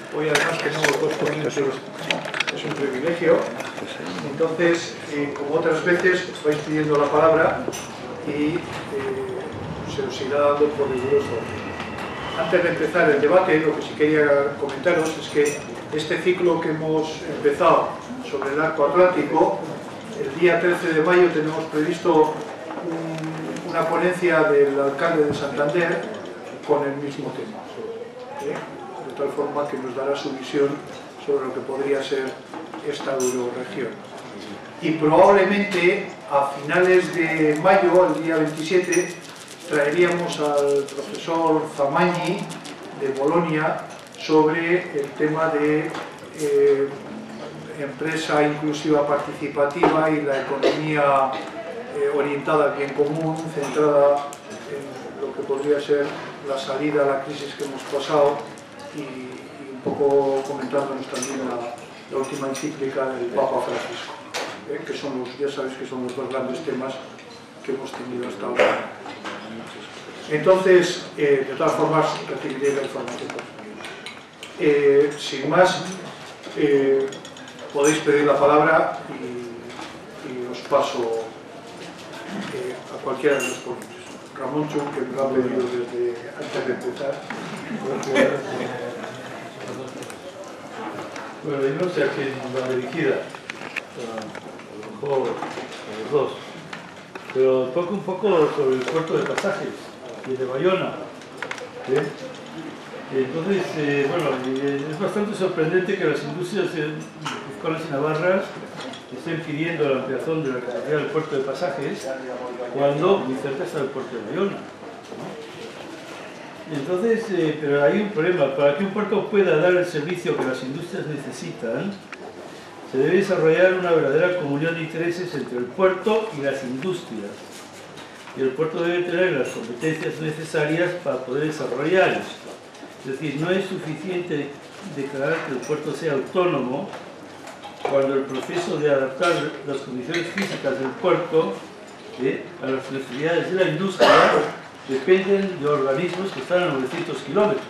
Hoy además tenemos dos ponentes, es un privilegio. Entonces, como otras veces, vais pidiendo la palabra y se os irá dando por riguroso. Antes de empezar el debate, lo que sí quería comentaros es que este ciclo que hemos empezado sobre el arco atlántico, el día 13 de mayo tenemos previsto una ponencia del alcalde de Santander con el mismo tema, de tal forma que nos dará su visión sobre lo que podría ser esta euroregión. Y probablemente a finales de mayo, el día 27, traeríamos al profesor Zamagni de Bolonia sobre el tema de empresa inclusiva participativa y la economía orientada al bien común, centrada en lo que podría ser la salida a la crisis que hemos pasado y un poco comentándonos también la última encíclica del Papa Francisco, que son los, ya sabéis que son los dos grandes temas que hemos tenido hasta ahora. Entonces, de todas formas, recibiré la información. Sin más, podéis pedir la palabra y os paso a cualquiera de los ponentes. Ramón Chun, que me lo ha pedido desde antes de empezar. Bueno, yo no sé a quién va dirigida, a lo mejor a los dos, pero toco un poco sobre el puerto de pasajes y de Bayona. Entonces, bueno, es bastante sorprendente que las industrias guipuzcoanas y navarras estén pidiendo la ampliación de la capacidad del puerto de pasajes cuando muy cerca está el puerto de Bayona, ¿no? Entonces, pero hay un problema. Para que un puerto pueda dar el servicio que las industrias necesitan, se debe desarrollar una verdadera comunión de intereses entre el puerto y las industrias. Y el puerto debe tener las competencias necesarias para poder desarrollar esto. Es decir, no es suficiente declarar que el puerto sea autónomo cuando el proceso de adaptar las condiciones físicas del puerto a las necesidades de la industria dependen de organismos que están a 900 kilómetros.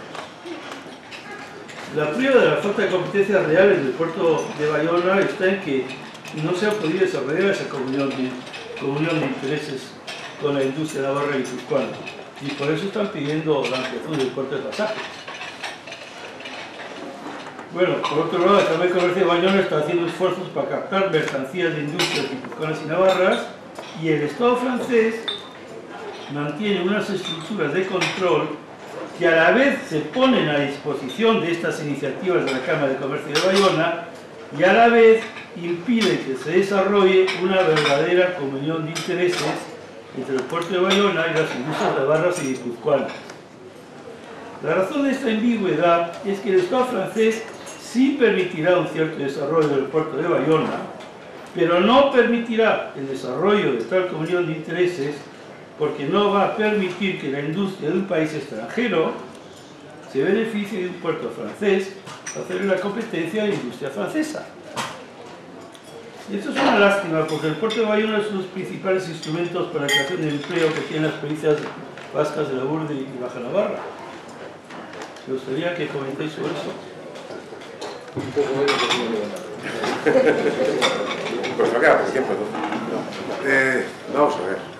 La prueba de la falta de competencias reales del puerto de Bayona está en que no se ha podido desarrollar esa comunión de intereses con la industria navarra y guipuzcoana, y por eso están pidiendo la ampliación del puerto de pasajes. Bueno, por otro lado, el Cámara de Comercio de Bayona está haciendo esfuerzos para captar mercancías de industrias guipuzcoanas y navarras, y el Estado francés mantiene unas estructuras de control que a la vez se ponen a disposición de estas iniciativas de la Cámara de Comercio de Bayona y a la vez impide que se desarrolle una verdadera comunión de intereses entre el puerto de Bayona y las industrias navarras y guipuzcoanas. La razón de esta ambigüedad es que el Estado francés sí permitirá un cierto desarrollo del puerto de Bayona, pero no permitirá el desarrollo de tal comunión de intereses porque no va a permitir que la industria de un país extranjero se beneficie de un puerto francés para hacer la competencia de la industria francesa. Y esto es una lástima porque el puerto de Bayona es uno de los principales instrumentos para la creación de empleo que tienen las provincias vascas de la Burde y Baja Navarra. Me gustaría que comentéis sobre eso. Pues no queda por tiempo, ¿no? Vamos a ver.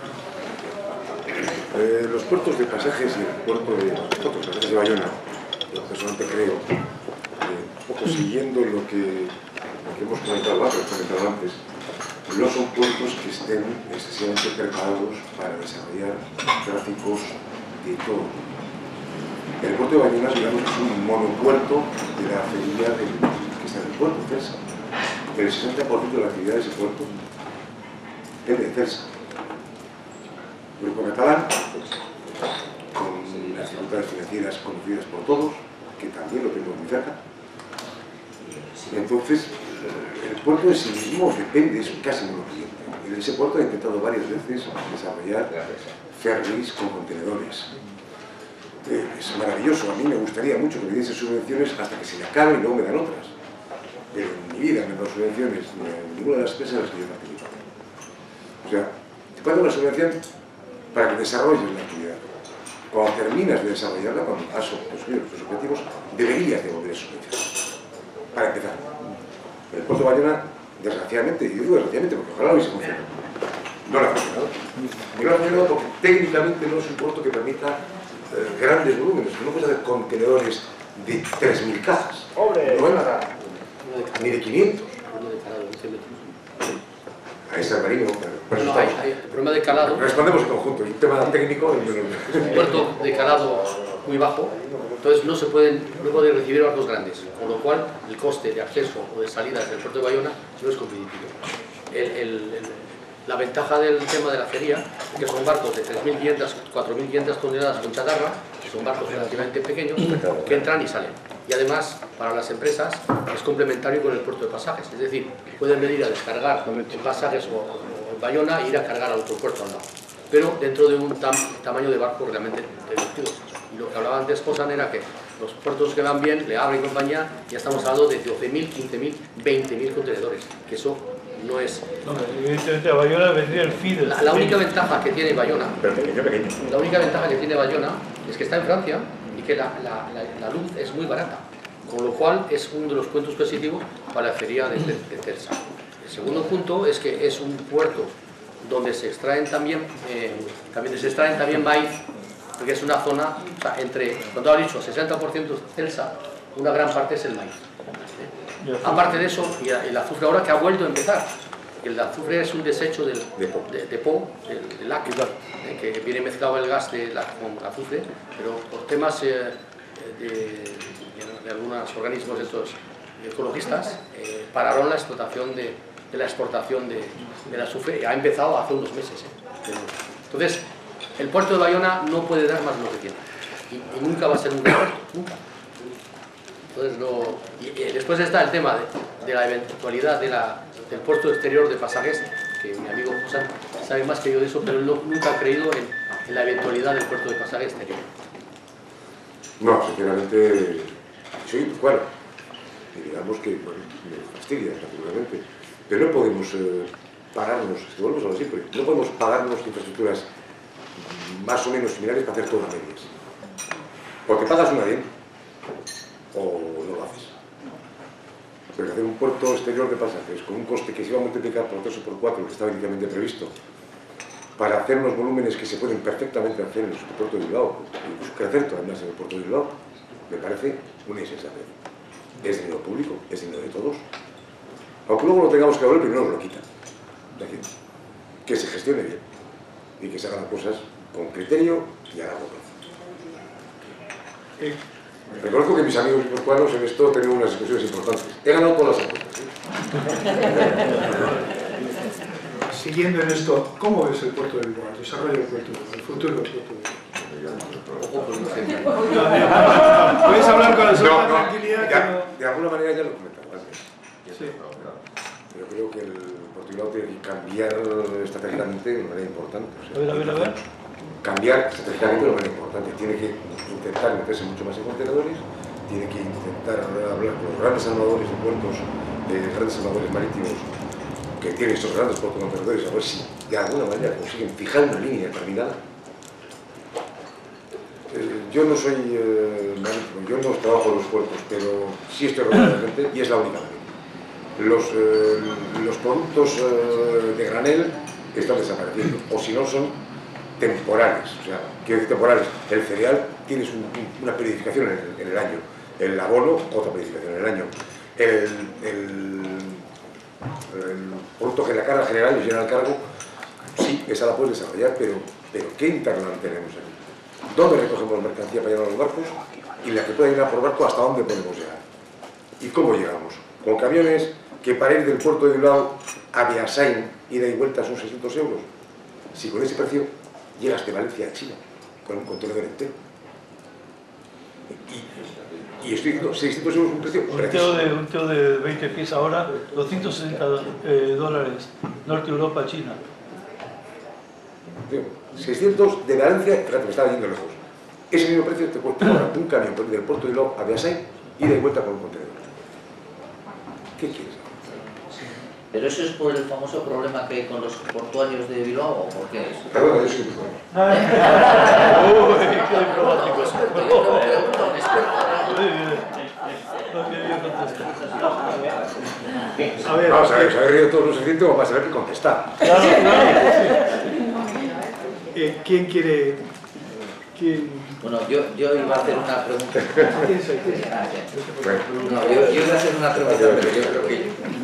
Los puertos de pasajes y el puerto de Bayona, yo personalmente creo, un poco siguiendo lo que hemos comentado antes, no son puertos que estén excesivamente preparados para desarrollar tráficos de todo. El puerto de Bayona, digamos, es un monopuerto de la feria que está en el puerto, Celsa. El 60% de la actividad de ese puerto es de Celsa. Grupo catalán, con las dificultades financieras conocidas por todos, que también lo tenemos muy cerca. Entonces, el puerto en sí mismo depende, es casi monopoliente. En ese puerto he intentado varias veces desarrollar ferries con contenedores. Es maravilloso, a mí me gustaría mucho que me diesen subvenciones hasta que se me acaben y luego me dan otras. Pero en mi vida me han dado subvenciones ni a ninguna de las empresas en las que yo he participado. O sea, te pueden dar una subvención para que desarrolles la actividad. Cuando terminas de desarrollarla, cuando has conseguido tus objetivos, deberías devolver subvenciones. para empezar. El puerto de Bayona, desgraciadamente, y digo desgraciadamente porque ojalá hubiese funcionado, no le ha funcionado. Y no ha funcionado porque técnicamente no es un puerto que permita grandes volúmenes. No puedes hacer contenedores de 3.000 cajas, no es nada, ni de 500. Ahí está el marino. No, hay el problema de calado. Respondemos en conjunto, y un tema técnico. Un puerto de calado muy bajo, entonces no pueden recibir barcos grandes, con lo cual el coste de acceso o de salida del puerto de Bayona no es competitivo. La ventaja del tema de la acería es que son barcos de 3.500, 4.500 toneladas con chatarra, que son barcos relativamente pequeños, que entran y salen. Y además, para las empresas, es complementario con el puerto de pasajes, es decir, pueden venir a descargar en pasajes o en Bayona e ir a cargar al otro puerto al lado, pero dentro de un tamaño de barcos realmente reducido. Y lo que hablaba antes Josan era que los puertos que van bien, Le Havre y compañía, ya estamos hablando de 12.000, 15.000, 20.000 contenedores, que eso no es... No, evidentemente a Bayona vendría el feeder. La única ventaja que tiene Bayona, Pero pequeño. la única ventaja que tiene Bayona es que está en Francia y que la luz es muy barata, con lo cual es uno de los puntos positivos para la feria de Celsa. El segundo punto es que es un puerto donde se extraen también maíz, porque es una zona, o sea, entre, cuando ha dicho 60% Celsa, una gran parte es el maíz. Aparte de eso, y el azufre ahora que ha vuelto a empezar, el azufre es un desecho del lac, que viene mezclado el gas con azufre, pero por temas de algunos organismos estos ecologistas, pararon la explotación de la exportación del azufre, ha empezado hace unos meses. Entonces, el puerto de Bayona no puede dar más de lo que tiene, y nunca va a ser un gran puerto, nunca. Entonces, después está el tema de la eventualidad del puerto exterior de pasajes, que mi amigo José sabe más que yo de eso, pero él nunca ha creído en la eventualidad del puerto de pasaje exterior. No, sinceramente, soy bueno, y digamos que me fastidia, naturalmente, pero no podemos pagarnos, si volvemos a lo siempre, no podemos pagarnos infraestructuras más o menos similares para hacer todas medias. Porque pagas una bien, o no lo haces. Pero hacer un puerto exterior de pasajes con un coste que se iba a multiplicar por 3 o por 4, que estaba inicialmente previsto, para hacer unos volúmenes que se pueden perfectamente hacer en el puerto de Bilbao, incluso crecer todavía más en el puerto de Bilbao, me parece una insensatez. Es dinero público, es dinero de todos. Aunque luego lo tengamos que devolver, primero nos lo quitan. Es decir, que se gestione bien y que se hagan las cosas con criterio y a largo plazo. Reconozco que mis amigos guipuzcoanos en esto tienen unas discusiones importantes. He ganado todas las apuestas. Siguiendo en esto, ¿cómo ves el puerto de Bilbao, el desarrollo del puerto de Bilbao, el futuro del puerto de Bilbao? Puedes hablar con la tranquilidad. De alguna manera ya lo he comentado antes. Sí. Yo creo que el puerto de Bilbao tiene que cambiar estratégicamente de manera importante. O sea, A ver. Cambiar estratégicamente de manera importante. Tiene que intentar meterse mucho más en contenedores, tiene que intentar hablar con los grandes armadores de puertos, grandes armadores marítimos que tienen estos grandes puertos contenedores, a ver si de alguna manera consiguen fijar una línea determinada. Yo no soy marítimo, yo no trabajo en los puertos, pero sí estoy rodeado de gente y es la única manera. Los productos de granel están desapareciendo, o si no son temporales, o sea, quiero decir temporales. El cereal tienes una periodificación en el año, el abono otra periodificación en el año, el producto que la carga general y llena el cargo, sí, esa la puedes desarrollar, pero ¿qué interland tenemos aquí? ¿Dónde recogemos mercancía para llevar a los barcos? Y la que puede llegar por barco, ¿hasta dónde podemos llegar? ¿Y cómo llegamos? Con camiones que para ir del puerto de Bilbao a Beasain, ida y vuelta son 600 euros. Si con ese precio llegas de Valencia a China, con un contenedor entero. Y estoy diciendo, 600 euros es un precio preciso. Un teo de 20 pies ahora, $260, Norte Europa, China. 600 de Valencia, fíjate, me estaba yendo lejos. Ese mismo precio te cuesta ahora un camión del puerto de Bilbao a Beasain, ida y vuelta con un contenedor. ¿Qué quieres? ¿Pero eso es por el famoso problema que hay con los portuarios de Bilbao o por qué es? Perdona, yo soy un Uy, qué diplomático. A ver, Vamos a ver, os habéis reído todos lo suficiente como para saber qué contestar. Claro, claro. ¿quién quiere...? ¿Quién? Bueno, yo iba a hacer una pregunta. ¿Quién soy? ¿Quién soy? Bueno, No, yo iba a hacer una pregunta, pero yo creo que...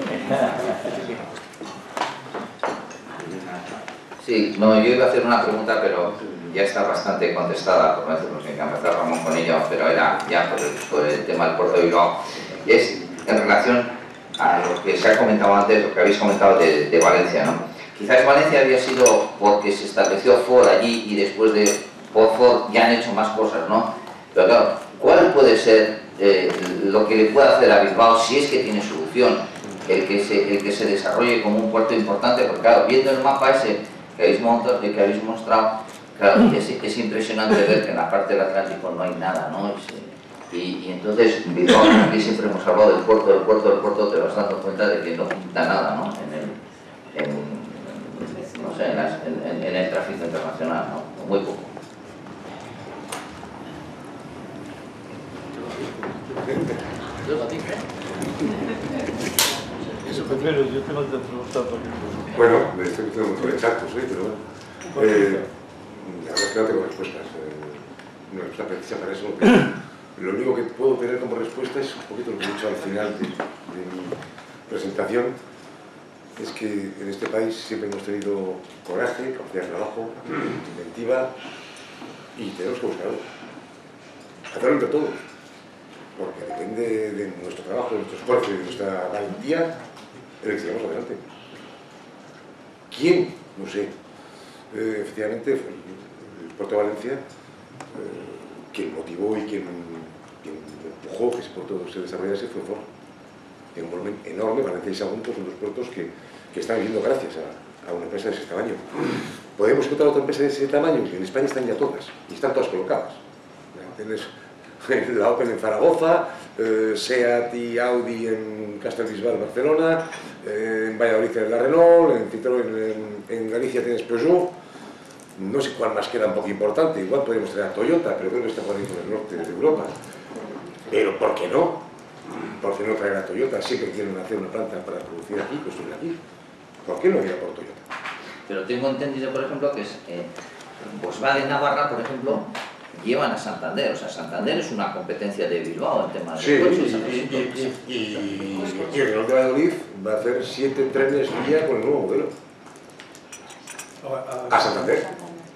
Sí, no, yo iba a hacer una pregunta, pero ya está bastante contestada, por no decirlo sin que empezar Ramón con ella, pero era ya por el tema del puerto de Bilbao. Y es en relación a lo que se ha comentado antes, lo que habéis comentado de Valencia, ¿no? Quizás Valencia había sido porque se estableció Ford allí y después de Ford ya han hecho más cosas, ¿no? Pero claro, ¿cuál puede ser lo que le puede hacer a Bilbao, si es que tiene solución, el que se desarrolle como un puerto importante? Porque claro, viendo el mapa ese que habéis mostrado, claro, es impresionante ver que en la parte del Atlántico no hay nada, ¿no? Y entonces, Bilbao, aquí siempre hemos hablado del puerto, te vas dando cuenta de que no pinta nada, ¿no? No sé, en el tráfico internacional, ¿no? Muy poco. Pero yo tengo otra pregunta por bueno, me estoy diciendo muy exactos, pero bueno. La verdad es que no tengo respuestas. Una respuesta precisa para eso. Lo único que puedo tener como respuesta es un poquito lo que he dicho al final de mi presentación. Es que en este país siempre hemos tenido coraje, capacidad de trabajo, inventiva, y tenemos que buscarlo. Hacerlo entre todos. Porque depende de nuestro trabajo, de nuestro esfuerzo y de nuestra valentía el que sigamos adelante. ¿Quién? No sé. Efectivamente, el puerto de Valencia, quien motivó y quien empujó que ese puerto se desarrollase fue Ford. En un volumen enorme, Valencia y Sagunto son dos puertos que están viviendo gracias a una empresa de ese tamaño. ¿Podemos encontrar otra empresa de ese tamaño? En España están ya todas, y están todas colocadas. Tienes la Opel en Zaragoza, Seat y Audi en Castellbisbal, Barcelona, en Valladolid tienes la Renault, en Citroën en Galicia tienes Peugeot. No sé cuál más queda un poco importante, igual podríamos tener a Toyota, pero creo que está por ahí por el norte de Europa. Pero ¿por qué no? ¿Por qué no traer a Toyota? Sí que quieren hacer una planta para producir aquí, construir aquí. ¿Por qué no ir a por Toyota? Pero tengo entendido, por ejemplo, que Volkswagen Navarra, por ejemplo, llevan a Santander. O sea, Santander es una competencia de Bilbao en temas de coches. Y el Renault de Valladolid va a hacer 7 trenes vía con el nuevo modelo. A Santander.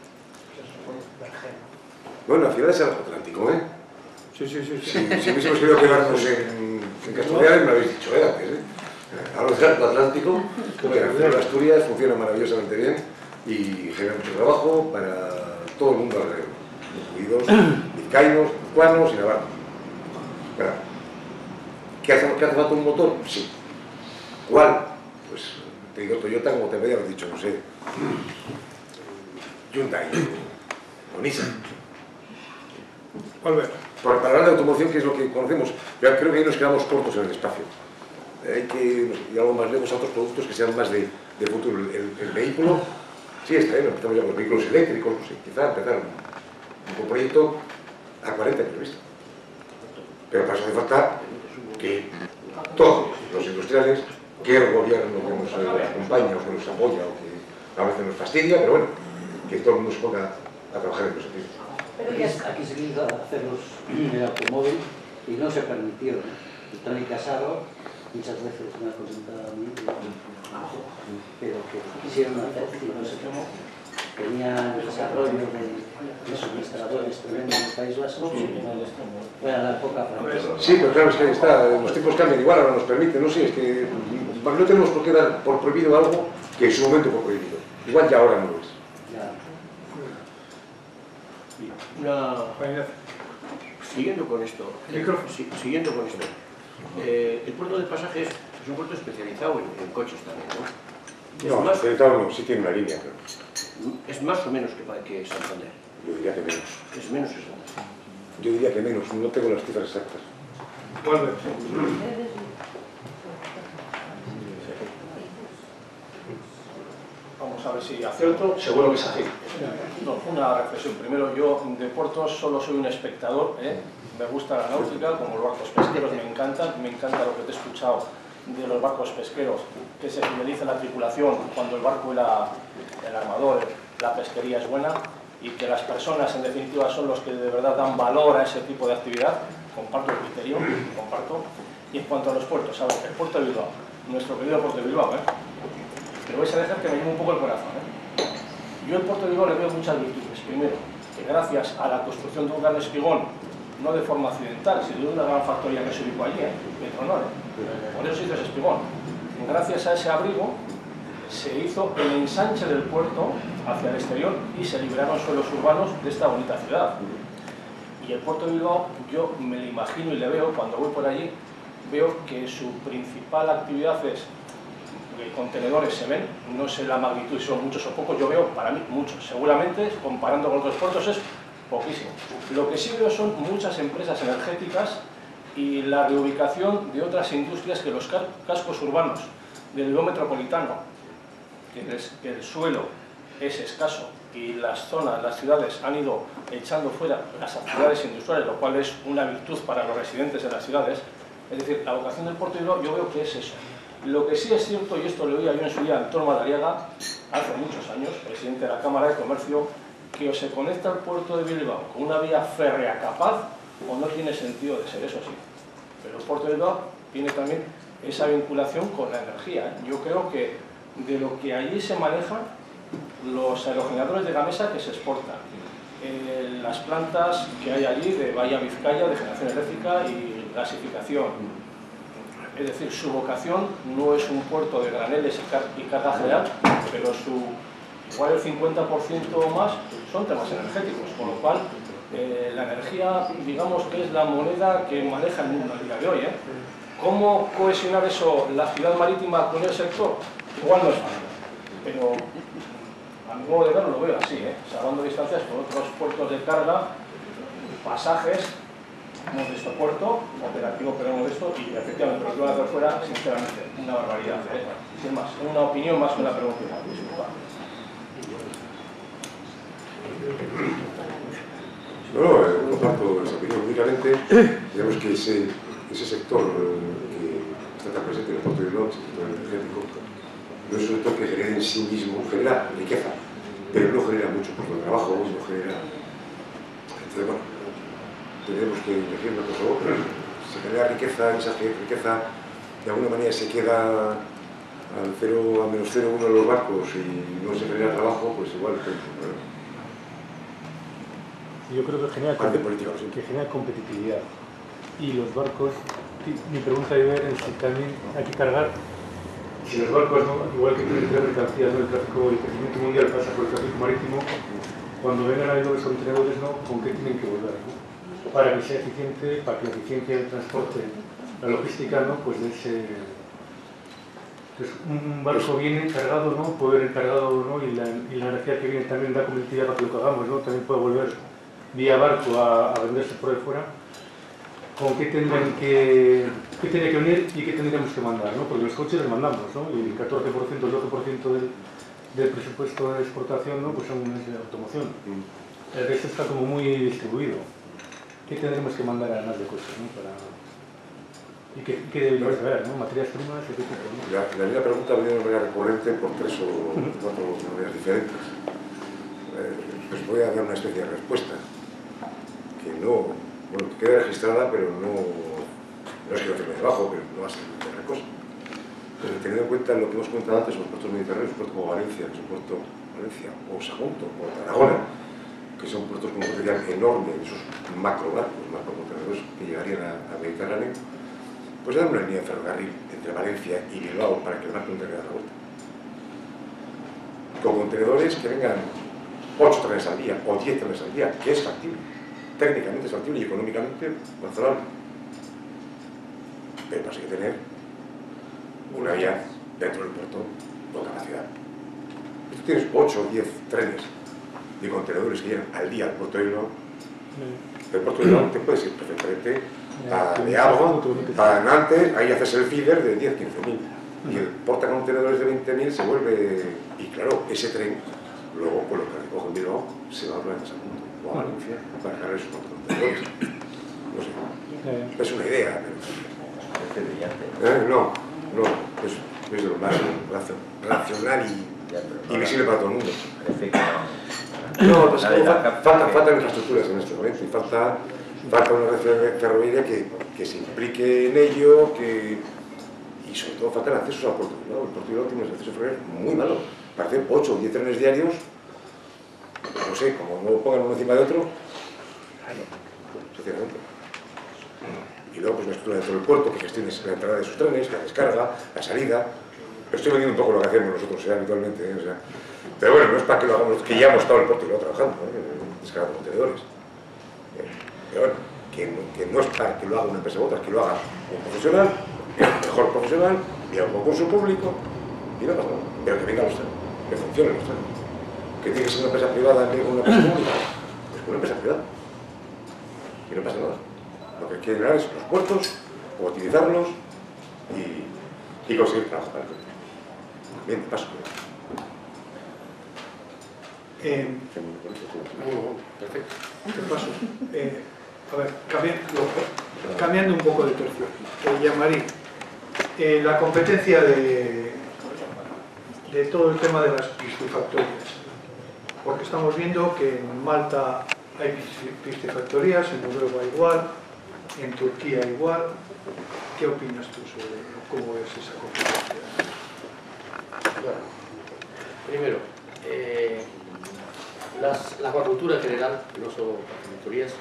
Bueno, al final es el Atlántico, ¿eh? Sí. Si hubiésemos querido quedarnos en Castellar, me lo habéis dicho antes, ¿eh? Ahora es el Atlántico, porque la ciudad de Asturias funciona maravillosamente bien y genera mucho trabajo para todo el mundo alrededor, incluidos vizcaínos, guipuzcoanos y navarros. Bueno, ¿qué hace falta un motor? Sí. ¿Cuál? Pues te digo Toyota, como te podría haber dicho, no sé, Hyundai o Nissan. Para hablar de automoción, que es lo que conocemos, yo creo que ahí nos quedamos cortos en el espacio. Hay que ir algo más lejos a otros productos que sean más de futuro. El vehículo, sí, está bien, empezamos ya con los vehículos eléctricos, no sé, quizá empezar un proyecto a 40 previsto. Pero para eso hace falta que todos los industriales, que el gobierno que nos acompaña o que nos apoya o que a veces nos fastidia, pero bueno, que todo el mundo se ponga a trabajar en ese sentido. Aquí se quiso hacer el automóvil y no se permitieron. Tony Casado muchas veces me ha comentado a mí, pero que quisieron hacer y no sé cómo. Tenía desarrollo de suministradores tremendo en el País Vasco, fue a la época francesa. Sí, pero claro, es que ahí está, los tiempos cambian, igual ahora nos permiten, no sé, es que no tenemos por qué dar por prohibido algo que en su momento fue prohibido. Igual ya ahora no lo es. Siguiendo con esto, el puerto de pasajes es un puerto especializado en coches también, ¿no? No, especializado no, sí tiene una línea, pero... ¿Es más o menos que Santander? Yo diría que menos. ¿Es menos que Santander? Yo diría que menos, no tengo las cifras exactas. Vamos a a ver si acierto, seguro que es así. No, una reflexión. Primero, yo de puertos solo soy un espectador, me gusta la náutica, como los barcos pesqueros me encanta lo que te he escuchado de los barcos pesqueros, que se fideliza la tripulación cuando el barco y el armador, la pesquería es buena, y que las personas en definitiva son los que de verdad dan valor a ese tipo de actividad. Comparto el criterio, comparto. Y en cuanto a los puertos, ¿sabes? El puerto de Bilbao, nuestro querido puerto de Bilbao, pero vais a dejar que me lleve un poco el corazón. Yo al puerto de Bilbao le veo muchas virtudes. Primero, que gracias a la construcción de un gran espigón, no de forma accidental, sino de una gran factoría que se ubicó allí, Petronor, por eso se hizo ese espigón. Gracias a ese abrigo se hizo el ensanche del puerto hacia el exterior y se liberaron suelos urbanos de esta bonita ciudad. Y el puerto de Bilbao, yo me lo imagino y le veo, cuando voy por allí, veo que su principal actividad es contenedores, se ven, no sé la magnitud si son muchos o pocos, yo veo para mí muchos, seguramente comparando con otros puertos es poquísimo. Lo que sí veo son muchas empresas energéticas y la reubicación de otras industrias que los cascos urbanos del Bilbao metropolitano, que el suelo es escaso y las zonas, las ciudades han ido echando fuera las actividades industriales, lo cual es una virtud para los residentes de las ciudades. Es decir, la vocación del puerto de Bilbao yo veo que es eso. Lo que sí es cierto, y esto lo oía yo en su día a Antón Madariaga, hace muchos años, presidente de la Cámara de Comercio, que o se conecta al puerto de Bilbao con una vía férrea capaz o no tiene sentido de ser, eso sí. Pero el puerto de Bilbao tiene también esa vinculación con la energía. Yo creo que de lo que allí se maneja, los aerogeneradores de Gamesa que se exportan, las plantas que hay allí de Bahía Vizcaya de generación eléctrica y gasificación. Es decir, su vocación no es un puerto de graneles y carga general, pero igual el 50% o más son temas energéticos, con lo cual la energía, digamos que es la moneda que maneja el mundo a día de hoy. ¿Cómo cohesionar eso, la ciudad marítima con el sector? Igual no es fácil, pero a mi modo de verlo lo veo así, salvando distancias con otros puertos de carga, pasajes. Hemos visto puerto, operativo pero modesto, y efectivamente lo que van a hacer fuera, sinceramente, una barbaridad. Sin más, una opinión más que una pregunta. Disculpa. No, comparto esa opinión. Únicamente, digamos que ese sector que está tan presente en el puerto de Bilbao, el sector energético, no es un sector que genera en sí mismo, genera riqueza, pero no genera mucho puesto de trabajo, no genera. Entonces, bueno, tenemos que elegir una cosa u otra. Se genera riqueza, esa riqueza de alguna manera se queda al menos 0,1 de los barcos y no se genera trabajo, pues igual tenemos un problema. Yo creo que genera competitividad. Y los barcos, mi pregunta de ver es si también hay que cargar, si los barcos, igual que tienen tres mercancías, el tráfico, el crecimiento mundial pasa por el tráfico marítimo, cuando vengan a ver los contenedores, ¿con qué tienen que volver? Para que sea eficiente, para que la eficiencia del transporte, la logística, pues de ese... Entonces, un barco viene cargado, puede ir cargado, y la energía que viene también da competitividad para que lo que hagamos, también puede volver vía barco a venderse por ahí fuera. ¿Con qué tendrían que unir y qué tendríamos que mandar? Porque los coches los mandamos, y el 14%, el 12% del presupuesto de exportación pues son de automoción. El resto está como muy distribuido. ¿Qué tendremos que mandar además de coches? ¿Y qué deberíamos saber? ¿Materias primas? ¿Qué tipo? La misma pregunta viene de manera recurrente por 3 o 4 maneras diferentes. Pues voy a dar una especie de respuesta que que queda registrada, pero no es que no tenga debajo, pero no va a ser otra cosa. Pero teniendo en cuenta lo que hemos comentado antes, los puertos mediterráneos, puertos como Valencia, que es un puerto Valencia, o Sagunto, o Tarragona, que son puertos con un potencial enorme, esos macrocontenedores que llegarían al Mediterráneo, pues dar una línea de ferrocarril entre Valencia y Bilbao para que el barco no tenga que dar la vuelta. Con contenedores que vengan 8 trenes al día o 10 trenes al día, que es factible, técnicamente es factible y económicamente razonable. Pero hay que tener una vía dentro del puerto con capacidad. Si tú tienes 8 o 10 trenes de contenedores que llegan al día al puerto de Bilbao, del puerto de Bilbao te puedes ir perfectamente a De Agua, a Nantes, ahí haces el feeder de 10-15.000 Y el portacontenedores de 20.000 se vuelve... Y claro, ese tren, luego, por lo que recoge en Bilbao, se va a Planetas al Mundo, o a Valencia, para cargar esos portacontenedores. No sé, es una idea, pero... No, es lo más racional y visible para todo el mundo. No, pues faltan infraestructuras en este momento, y falta una red ferroviaria que se implique en ello, y sobre todo faltan accesos al puerto. ¿No? El puerto de Bilbao tiene unos accesos ferroviarios muy malos. Parecen 8 o 10 trenes diarios, no sé, como no lo pongan uno encima de otro, sinceramente. Y luego pues una estructura dentro del puerto que gestione la entrada de sus trenes, la descarga, la salida. Estoy vendiendo un poco lo que hacemos nosotros habitualmente, o sea. Pero bueno, no es para que lo hagamos, que ya hemos estado en el puerto y luego trabajando, descargando contenedores. Pero bueno, que no es para que lo haga una empresa u otra, que lo haga un profesional, el mejor profesional, y a un concurso público, y no pasa nada. Pero que venga los trenes, que funcione los trenes. Que tiene que ser una empresa privada en vez de una empresa pública, pues una empresa privada. Y no pasa nada. Lo que hay que generar es los puertos, utilizarlos y conseguir trabajo para el gente. Bien, paso. Perfecto. Te paso. A ver, cambiando un poco de tercio. Llamarí la competencia de todo el tema de las piscifactorías. Porque estamos viendo que en Malta hay piscifactorías, en Noruega igual, en Turquía igual. ¿Qué opinas tú sobre cómo es esa competencia? Bueno, primero, la acuacultura en general, no solo piscifactorías,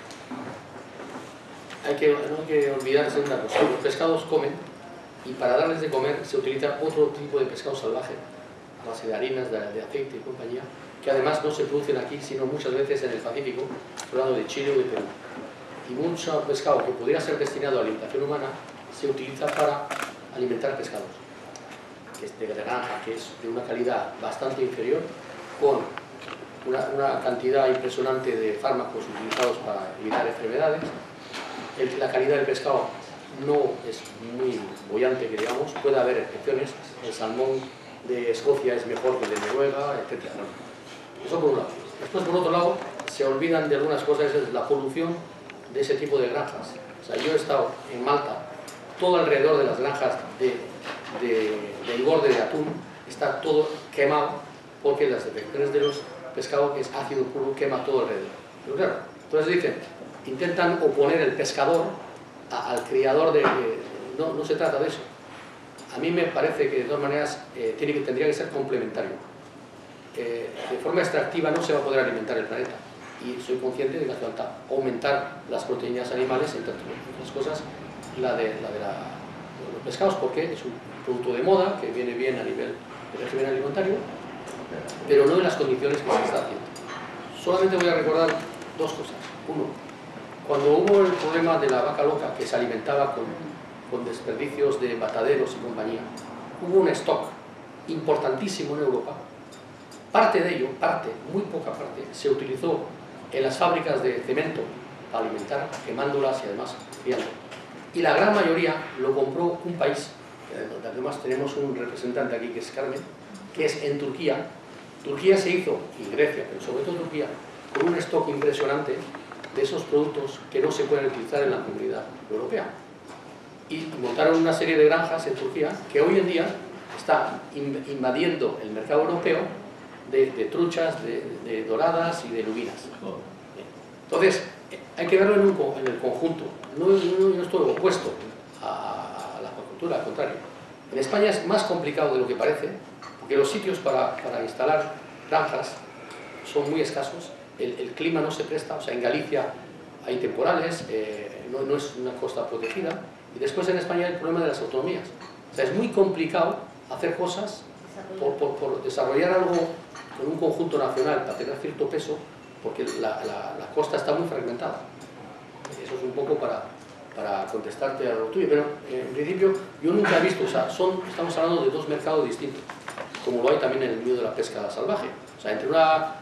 no hay que olvidarse de una cosa. Los pescados comen y para darles de comer se utiliza otro tipo de pescado salvaje, a base de harinas, de aceite y compañía, que además no se producen aquí, sino muchas veces en el Pacífico, hablando de Chile o de Perú. Y mucho pescado que podría ser destinado a alimentación humana se utiliza para alimentar pescados, que es de granja, que es de una calidad bastante inferior, con una cantidad impresionante de fármacos utilizados para evitar enfermedades. La calidad del pescado no es muy bollante, que digamos, puede haber excepciones. El salmón de Escocia es mejor que el de Noruega, etc. Eso por un lado. Después, por otro lado, se olvidan de algunas cosas, es la polución de ese tipo de granjas. O sea, yo he estado en Malta, todo alrededor de las granjas de engorde de atún está todo quemado, porque las detecciones de los pescados, que es ácido puro, quema todo alrededor. Pero claro, entonces dicen, intentan oponer el pescador al criador de... No se trata de eso. A mí me parece que de todas maneras tendría que ser complementario. De forma extractiva no se va a poder alimentar el planeta, y soy consciente de que hace falta aumentar las proteínas animales, entre otras cosas de los pescados, porque es un producto de moda que viene bien a nivel de régimen alimentario, pero no en las condiciones que se está haciendo. Solamente voy a recordar dos cosas. Uno, cuando hubo el problema de la vaca loca, que se alimentaba con desperdicios de mataderos y compañía, hubo un stock importantísimo en Europa. Parte de ello, muy poca parte, se utilizó en las fábricas de cemento para alimentar, quemándolas y además criando. Y la gran mayoría lo compró un país, donde además tenemos un representante aquí que es Carmen, que es en Turquía. Turquía se hizo, y Grecia, pero sobre todo Turquía, con un stock impresionante de esos productos que no se pueden utilizar en la comunidad europea. Y montaron una serie de granjas en Turquía que hoy en día están invadiendo el mercado europeo de truchas, de doradas y de lubinas. Entonces, hay que verlo en el conjunto. No estoy opuesto a la acuacultura, al contrario. En España es más complicado de lo que parece, porque los sitios para instalar granjas son muy escasos, el clima no se presta, o sea, en Galicia hay temporales, no es una costa protegida, y después en España hay el problema de las autonomías. O sea, es muy complicado hacer cosas por desarrollar algo con un conjunto nacional para tener cierto peso, porque la costa está muy fragmentada. Eso es un poco para contestarte a lo tuyo, pero en principio yo nunca he visto, o sea, estamos hablando de dos mercados distintos, como lo hay también en el medio de la pesca salvaje. O sea, entre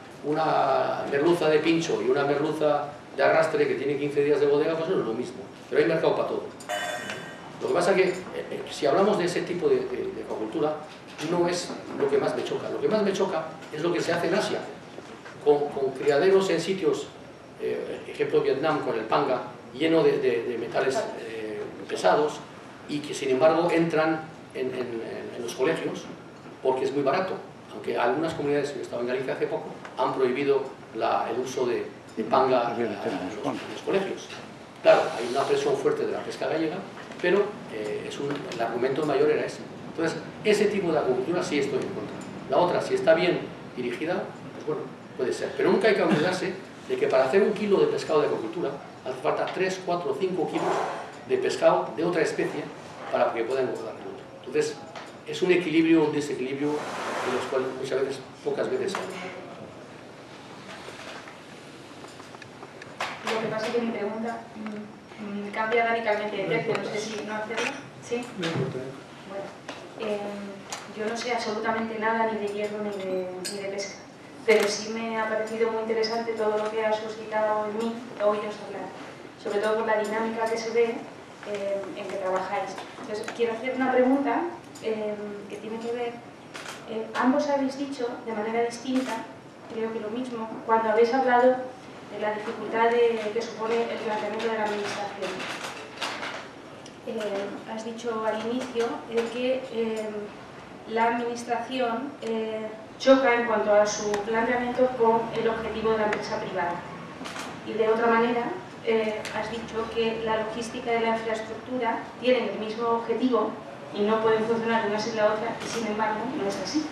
una merluza de pincho y una merluza de arrastre que tiene 15 días de bodega, pues no es lo mismo, pero hay mercado para todo. Lo que pasa es que si hablamos de ese tipo de acuacultura, no es lo que más me choca. Lo que más me choca es lo que se hace en Asia, con criaderos en sitios, ejemplo Vietnam con el panga, lleno de metales pesados, y que sin embargo entran en los colegios porque es muy barato. Aunque algunas comunidades, yo estaba en Galicia hace poco, han prohibido el uso de panga en los colegios. Claro, hay una presión fuerte de la pesca gallega, pero el argumento mayor era ese. Entonces, ese tipo de acuicultura sí estoy en contra. La otra, si está bien dirigida, pues bueno, puede ser. Pero nunca hay que olvidarse de que para hacer 1 kilo de pescado de acuicultura hace falta 3, 4, 5 kilos de pescado de otra especie para que pueda engordar el otro. Entonces, es un equilibrio, un desequilibrio de los cuales muchas veces, pocas veces hay. Lo que pasa es que mi pregunta cambia radicalmente de tercio, no sé si no hacerlo. ¿Sí? Bueno, yo no sé absolutamente nada ni de hierro ni de pesca, pero sí me ha parecido muy interesante todo lo que ha suscitado en mí oíros hablar, sobre todo por la dinámica que se ve en que trabajáis. Entonces, quiero hacer una pregunta que tiene que ver, ambos habéis dicho de manera distinta, creo que lo mismo, cuando habéis hablado de la dificultad que supone el planteamiento de la administración. Has dicho al inicio que la administración choca en cuanto a su planteamiento con el objetivo de la empresa privada. Y de otra manera, has dicho que la logística de la infraestructura tienen el mismo objetivo y no pueden funcionar una sin la otra, y sin embargo no es así.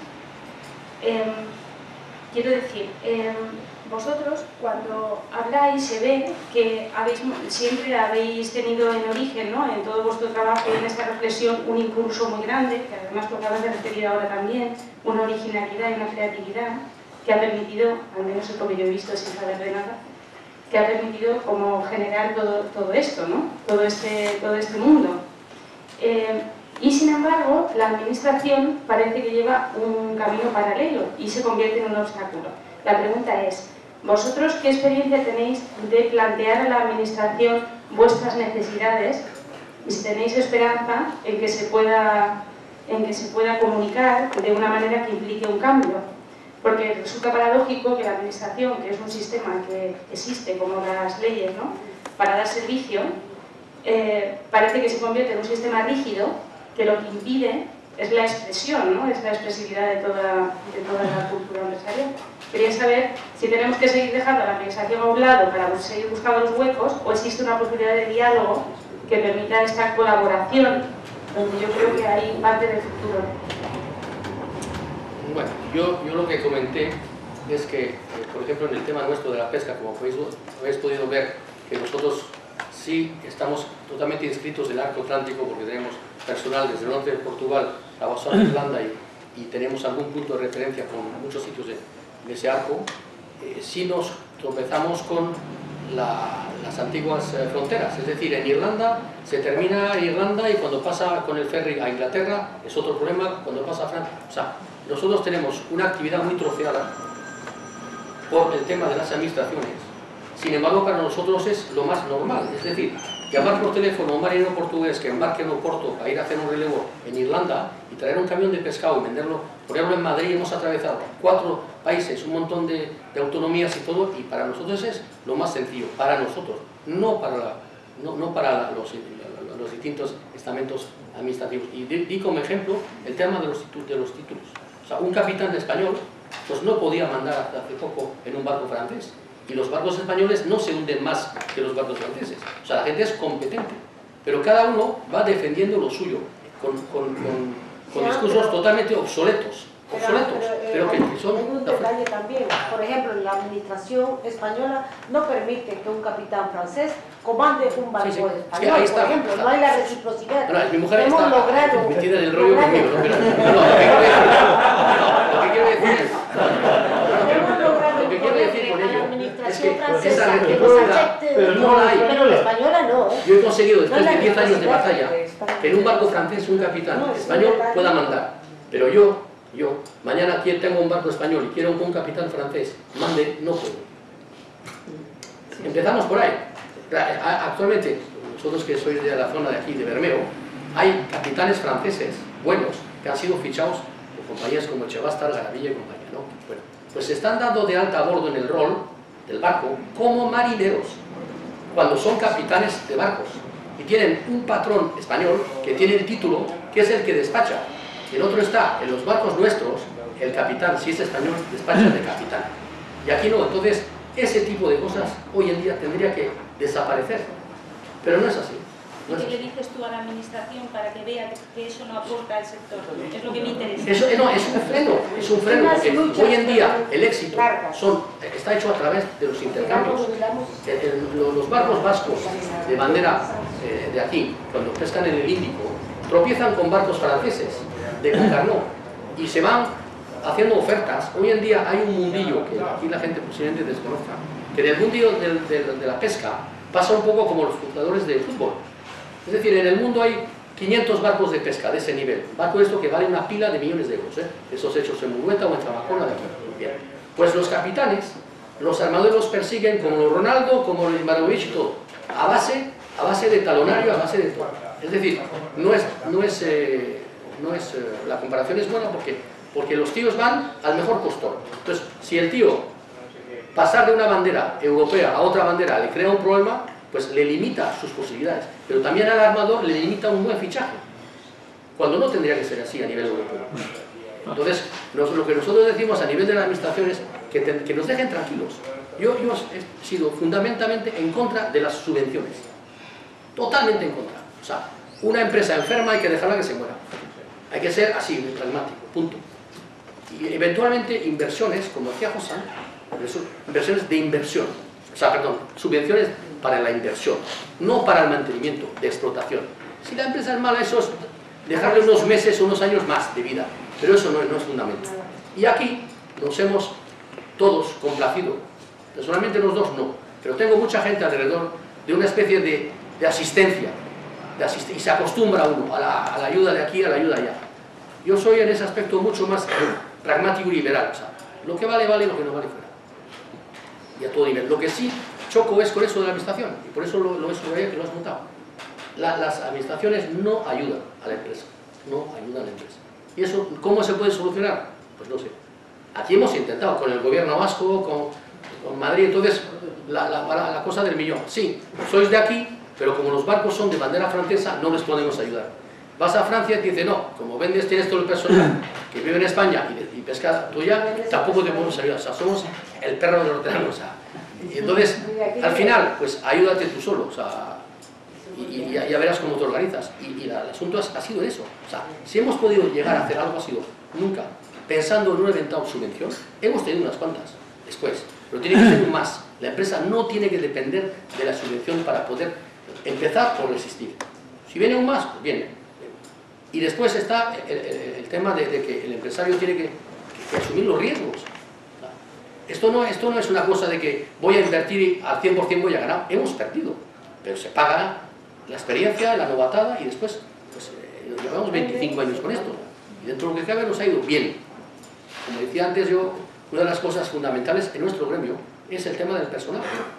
Quiero decir, vosotros cuando habláis se ve que siempre habéis tenido en origen, ¿no?, en todo vuestro trabajo y en esta reflexión, un impulso muy grande, que además tú acabas de referir ahora también, una originalidad y una creatividad que ha permitido, al menos es lo que yo he visto sin saber de nada, que ha permitido como generar todo esto, ¿no?, todo este mundo. Y sin embargo, la administración parece que lleva un camino paralelo y se convierte en un obstáculo. La pregunta es, ¿vosotros qué experiencia tenéis de plantear a la administración vuestras necesidades y si tenéis esperanza en que se pueda comunicar de una manera que implique un cambio? Porque resulta paradójico que la administración, que es un sistema que existe como las leyes, ¿no?, para dar servicio, parece que se convierte en un sistema rígido que lo que impide es la expresión, ¿no?, es la expresividad de toda la cultura empresarial. Quería saber si tenemos que seguir dejando a la administración a un lado para seguir buscando los huecos o existe una posibilidad de diálogo que permita esta colaboración, donde yo creo que hay parte del futuro. Bueno, yo lo que comenté es que, por ejemplo, en el tema nuestro de la pesca, como habéis podido ver, que nosotros sí estamos totalmente inscritos del arco atlántico porque tenemos personal desde el norte de Portugal a Boston, Irlanda y tenemos algún punto de referencia con muchos sitios de ese arco. Sí nos tropezamos con las antiguas fronteras, es decir, en Irlanda se termina Irlanda y cuando pasa con el ferry a Inglaterra es otro problema, cuando pasa a Francia. O sea, nosotros tenemos una actividad muy troceada por el tema de las administraciones. Sin embargo, para nosotros es lo más normal, es decir, llamar por teléfono a un marinero portugués que embarque en Oporto para ir a hacer un relevo en Irlanda y traer un camión de pescado y venderlo, ponerlo en Madrid. Hemos atravesado 4 países, un montón de autonomías y todo, y para nosotros es lo más sencillo, para nosotros, no para los distintos estamentos administrativos. Y di como ejemplo el tema de los títulos. O sea, un capitán español pues no podía mandar hace poco en un barco francés. Y los barcos españoles no se hunden más que los barcos franceses. O sea, la gente es competente. Pero cada uno va defendiendo lo suyo, con discursos totalmente obsoletos. Pero que son... Hay un detalle también. Por ejemplo, la administración española no permite que un capitán francés comande un barco español. Sí, ahí está, por ejemplo, no hay la reciprocidad. Bueno, mi mujer hemos está logrado metida en el rollo conmigo, ¿no? Pero, lo que quiero decir con ello es que esa reciprocidad no la hay. Pero la española no. Yo he conseguido, después de 10 años de batalla, que en un barco francés un capitán español pueda mandar. Pero yo, mañana tengo un barco español y quiero que un capitán francés mande, no puedo. Empezamos por ahí. Actualmente, vosotros que sois de la zona de aquí, de Bermeo, hay capitanes franceses buenos que han sido fichados por compañías como Chevastar, Garavilla y compañía, ¿no? Bueno, pues se están dando de alta a bordo en el rol del barco como marineros, cuando son capitanes de barcos, y tienen un patrón español que tiene el título, que es el que despacha. El otro está, en los barcos nuestros, el capitán, si es español, despacha de capitán. Y aquí no, entonces, ese tipo de cosas hoy en día tendría que desaparecer. Pero no es así. No es ¿Qué así. le dices tú a la administración para que vea que eso no aporta al sector? Es lo que me interesa. Eso, no, es un freno, porque hoy en día el éxito está hecho a través de los intercambios. Los barcos vascos de bandera de aquí, cuando pescan en el Índico, tropiezan con barcos franceses de Concarneau y se van haciendo ofertas. Hoy en día hay un mundillo que aquí la gente posiblemente desconozca, que en el mundillo de la pesca pasa un poco como los jugadores de fútbol. Es decir, en el mundo hay 500 barcos de pesca de ese nivel. Barco esto que vale una pila de millones de euros, esos hechos en Murueta o en Zamacona de aquí. Bien. Pues los capitanes, los armadores los persiguen como los Ronaldo, como los Ibrahimovic y todo, a base de talonario, a base de todo. Es decir, la comparación es buena porque los tíos van al mejor postor. Entonces, si el tío pasar de una bandera europea a otra bandera le crea un problema, pues le limita sus posibilidades, pero también al armador le limita un buen fichaje, cuando no tendría que ser así a nivel europeo. Entonces, lo que nosotros decimos a nivel de la administración es que nos dejen tranquilos. Yo he sido fundamentalmente en contra de las subvenciones, totalmente en contra. O sea, una empresa enferma hay que dejarla que se muera, hay que ser así, pragmático, punto. Y eventualmente inversiones, como decía José, inversiones de inversión, o sea, perdón, subvenciones para la inversión, no para el mantenimiento, de explotación. Si la empresa es mala, eso es dejarle unos meses o unos años más de vida, pero eso no es fundamental. Y aquí nos hemos todos complacido, personalmente los dos no, pero tengo mucha gente alrededor de una especie de asistencia, y se acostumbra uno a la ayuda de aquí, a la ayuda allá. Yo soy en ese aspecto mucho más pragmático y liberal, o sea, lo que vale, vale, lo que no vale fuera. Y a todo nivel. Lo que sí choco es con eso de la administración, y por eso lo he subrayado que lo has notado. Las administraciones no ayudan a la empresa, no ayudan a la empresa. ¿Y eso cómo se puede solucionar? Pues no sé. Aquí hemos intentado, con el gobierno vasco, con Madrid, entonces, la cosa del millón. Sí, sois de aquí, pero como los barcos son de bandera francesa, no les podemos ayudar. Vas a Francia y te dice, no, como vendes, tienes todo el personal que vive en España y pesca tuya, tampoco te podemos ayudar. O sea, somos el perro del hortelano, o sea. Y entonces, al final, pues ayúdate tú solo, o sea, y ya verás cómo te organizas. Y el asunto ha sido eso. O sea, si hemos podido llegar a hacer algo, ha sido nunca. Pensando en un eventado subvención, hemos tenido unas cuantas después, pero tiene que ser un más. La empresa no tiene que depender de la subvención para poder empezar por resistir. Si viene un más, pues viene. Y después está el tema de que el empresario tiene que asumir los riesgos. Esto no es una cosa de que voy a invertir y al 100% voy a ganar. Hemos perdido, pero se paga la experiencia, la novatada y después, pues, llevamos 25 años con esto. Y dentro de lo que cabe nos ha ido bien. Como decía antes yo, una de las cosas fundamentales en nuestro gremio es el tema del personal.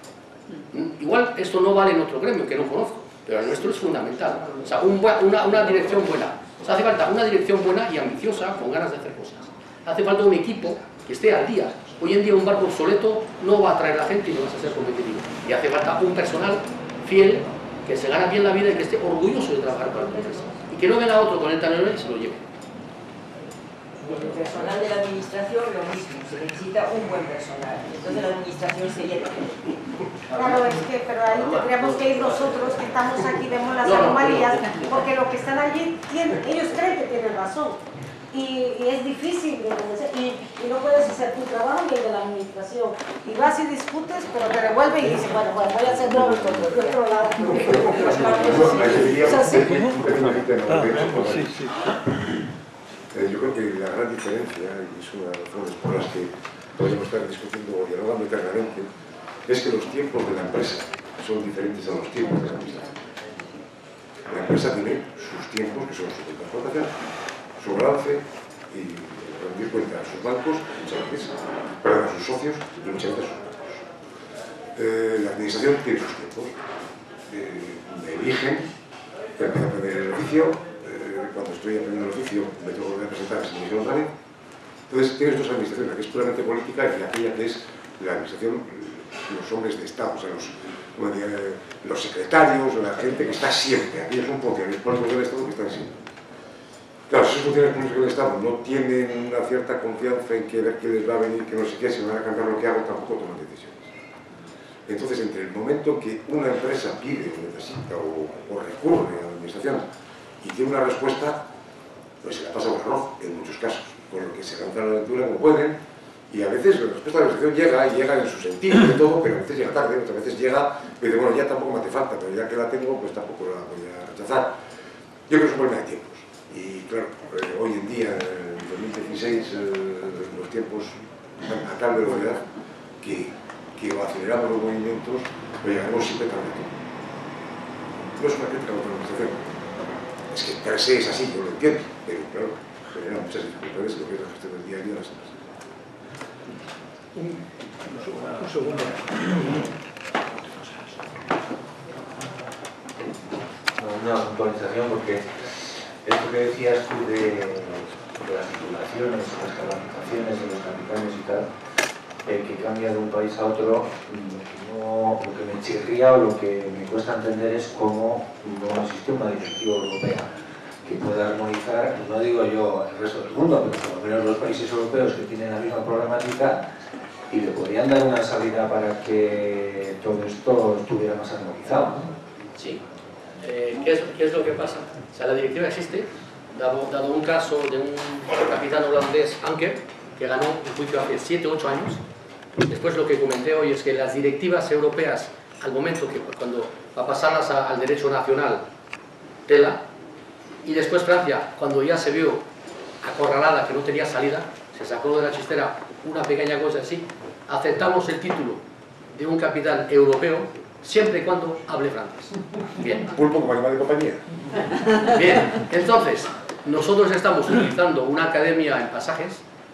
Igual esto no vale en otro gremio que no conozco, pero el nuestro es fundamental. O sea, una dirección buena. O sea, hace falta una dirección buena y ambiciosa, con ganas de hacer cosas. Hace falta un equipo que esté al día. Hoy en día un barco obsoleto no va a atraer a la gente y no vas a ser competitivo. Y hace falta un personal fiel, que se gana bien la vida y que esté orgulloso de trabajar para la empresa. Y que no venga otro con el talón y se lo lleve. El personal de la administración lo mismo, se necesita un buen personal, entonces la administración se llena. Claro, es que, pero ahí tendríamos que ir nosotros que estamos aquí, vemos las anomalías, porque lo que están allí, ellos creen que tienen razón. Y es difícil, y no puedes hacer tu trabajo y el de la administración. Y vas y discutes, pero te revuelve y dices, bueno, voy a hacer todo de otro lado. Yo creo que la gran diferencia, y es una de las razones por las que podemos estar discutiendo o dialogando eternamente, es que los tiempos de la empresa son diferentes a los tiempos de la administración. La empresa tiene sus tiempos, que son su explotación, su balance y rendir cuenta a sus bancos, muchas veces, a sus socios y muchas veces a sus bancos. La administración tiene sus tiempos de origen, que empieza a aprender el oficio, cuando estoy aprendiendo el oficio me tengo que presentar a mi otra vez. Entonces tienes dos administraciones, la que es puramente política y aquella que es la administración, los hombres de Estado, o sea, los secretarios, la gente que está siempre. Aquí son funcionarios públicos del Estado que están siempre. Claro, esos funcionarios públicos del Estado no tienen una cierta confianza en que ver qué les va a venir, que no sé qué, si me van a cambiar lo que hago, tampoco toman decisiones. Entonces, entre el momento que una empresa pide o necesita o recurre a la administración y tiene una respuesta, pues se la pasa por arroz en muchos casos, con lo que se lanzan a la aventura como pueden, y a veces la respuesta de la administración llega y llega en su sentido y todo, pero a veces llega tarde, otras veces llega y dice, bueno, ya tampoco me hace falta, pero ya que la tengo, pues tampoco la voy a rechazar. Yo creo que es un problema de tiempos. Y claro, hoy en día, en 2016, los tiempos van a tal velocidad que o aceleramos los movimientos o llegaremos siempre tarde. No es una crítica a la administración. Es que per se es así, yo lo entiendo, pero claro, genera muchas dificultades lo que es la gestión del día a día de las empresas. Un segundo. Una puntualización, porque esto que decías tú de las titulaciones, las calificaciones de los capitanes y tal, que cambia de un país a otro, lo que me chirría o lo que me cuesta entender es cómo no existe una directiva europea que pueda armonizar, no digo yo el resto del mundo, pero por lo menos los países europeos que tienen la misma problemática, y le podrían dar una salida para que todo esto estuviera más armonizado, ¿no? Sí. ¿Qué es lo que pasa? O sea, la directiva existe, dado un caso de un capitán holandés, Anker, que ganó un juicio hace 7 o 8 años. Después lo que comenté hoy es que las directivas europeas, al momento que cuando va a pasarlas al derecho nacional, tela, y después Francia, cuando ya se vio acorralada, que no tenía salida, se sacó de la chistera una pequeña cosa así, aceptamos el título de un capitán europeo siempre y cuando hable francés. Bien. Pulpo como animal de compañía. Bien, entonces, nosotros estamos utilizando una academia en pasajes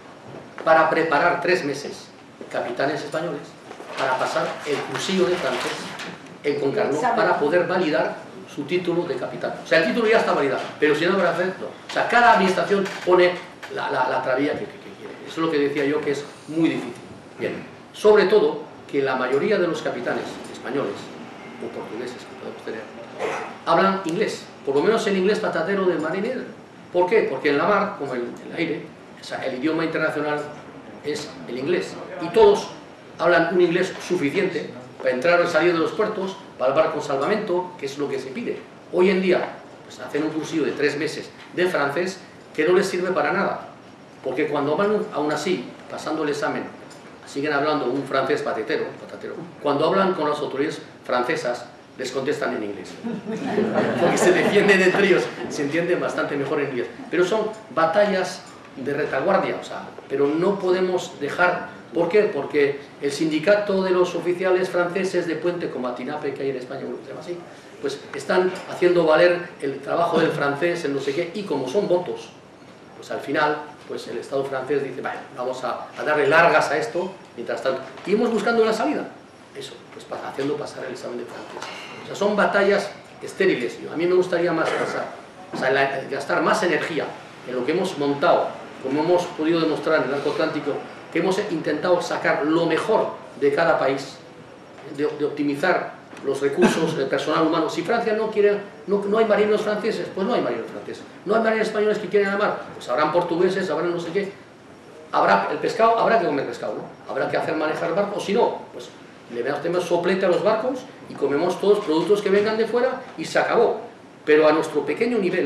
para preparar 3 meses capitanes españoles para pasar el cursillo de francés en Concarneau para poder validar su título de capitán. O sea, el título ya está validado, pero si no lo hace, no. O sea, cada administración pone la trabilla que quiere. Eso es lo que decía yo, que es muy difícil. Bien, sobre todo que la mayoría de los capitanes españoles o portugueses que podemos tener hablan inglés, por lo menos el inglés patatero de marinero. ¿Por qué? Porque en la mar, como en el aire, o sea, el idioma internacional es el inglés, y todos hablan un inglés suficiente para entrar o salir de los puertos, para el barco salvamento, que es lo que se pide. Hoy en día, pues hacen un cursillo de 3 meses de francés que no les sirve para nada, porque cuando van aún así, pasando el examen, siguen hablando un francés patatero. Cuando hablan con las autoridades francesas, les contestan en inglés, porque se defienden entre ellos, se entienden bastante mejor en inglés. Pero son batallas de retaguardia, o sea, pero no podemos dejar. ¿Por qué? Porque el sindicato de los oficiales franceses de puente, como Atinape, que hay en España, se llama así, pues están haciendo valer el trabajo del francés en no sé qué, y como son votos, pues al final, pues el Estado francés dice, vale, vamos a darle largas a esto, mientras tanto. Y hemos buscando una salida, eso, pues haciendo pasar el examen de francés. O sea, son batallas estériles. A mí me gustaría más pasar, o sea, gastar más energía en lo que hemos montado, como hemos podido demostrar en el Arco Atlántico, que hemos intentado sacar lo mejor de cada país, de optimizar los recursos del personal humano. Si Francia no quiere, no hay marinos franceses, pues no hay marinos franceses. No hay marinos españoles que quieren la mar, pues habrán portugueses, habrán no sé qué. Habrá el pescado, habrá que comer pescado, ¿no? Habrá que hacer manejar el barco, o si no, pues le damos soplete a los barcos y comemos todos los productos que vengan de fuera y se acabó. Pero a nuestro pequeño nivel,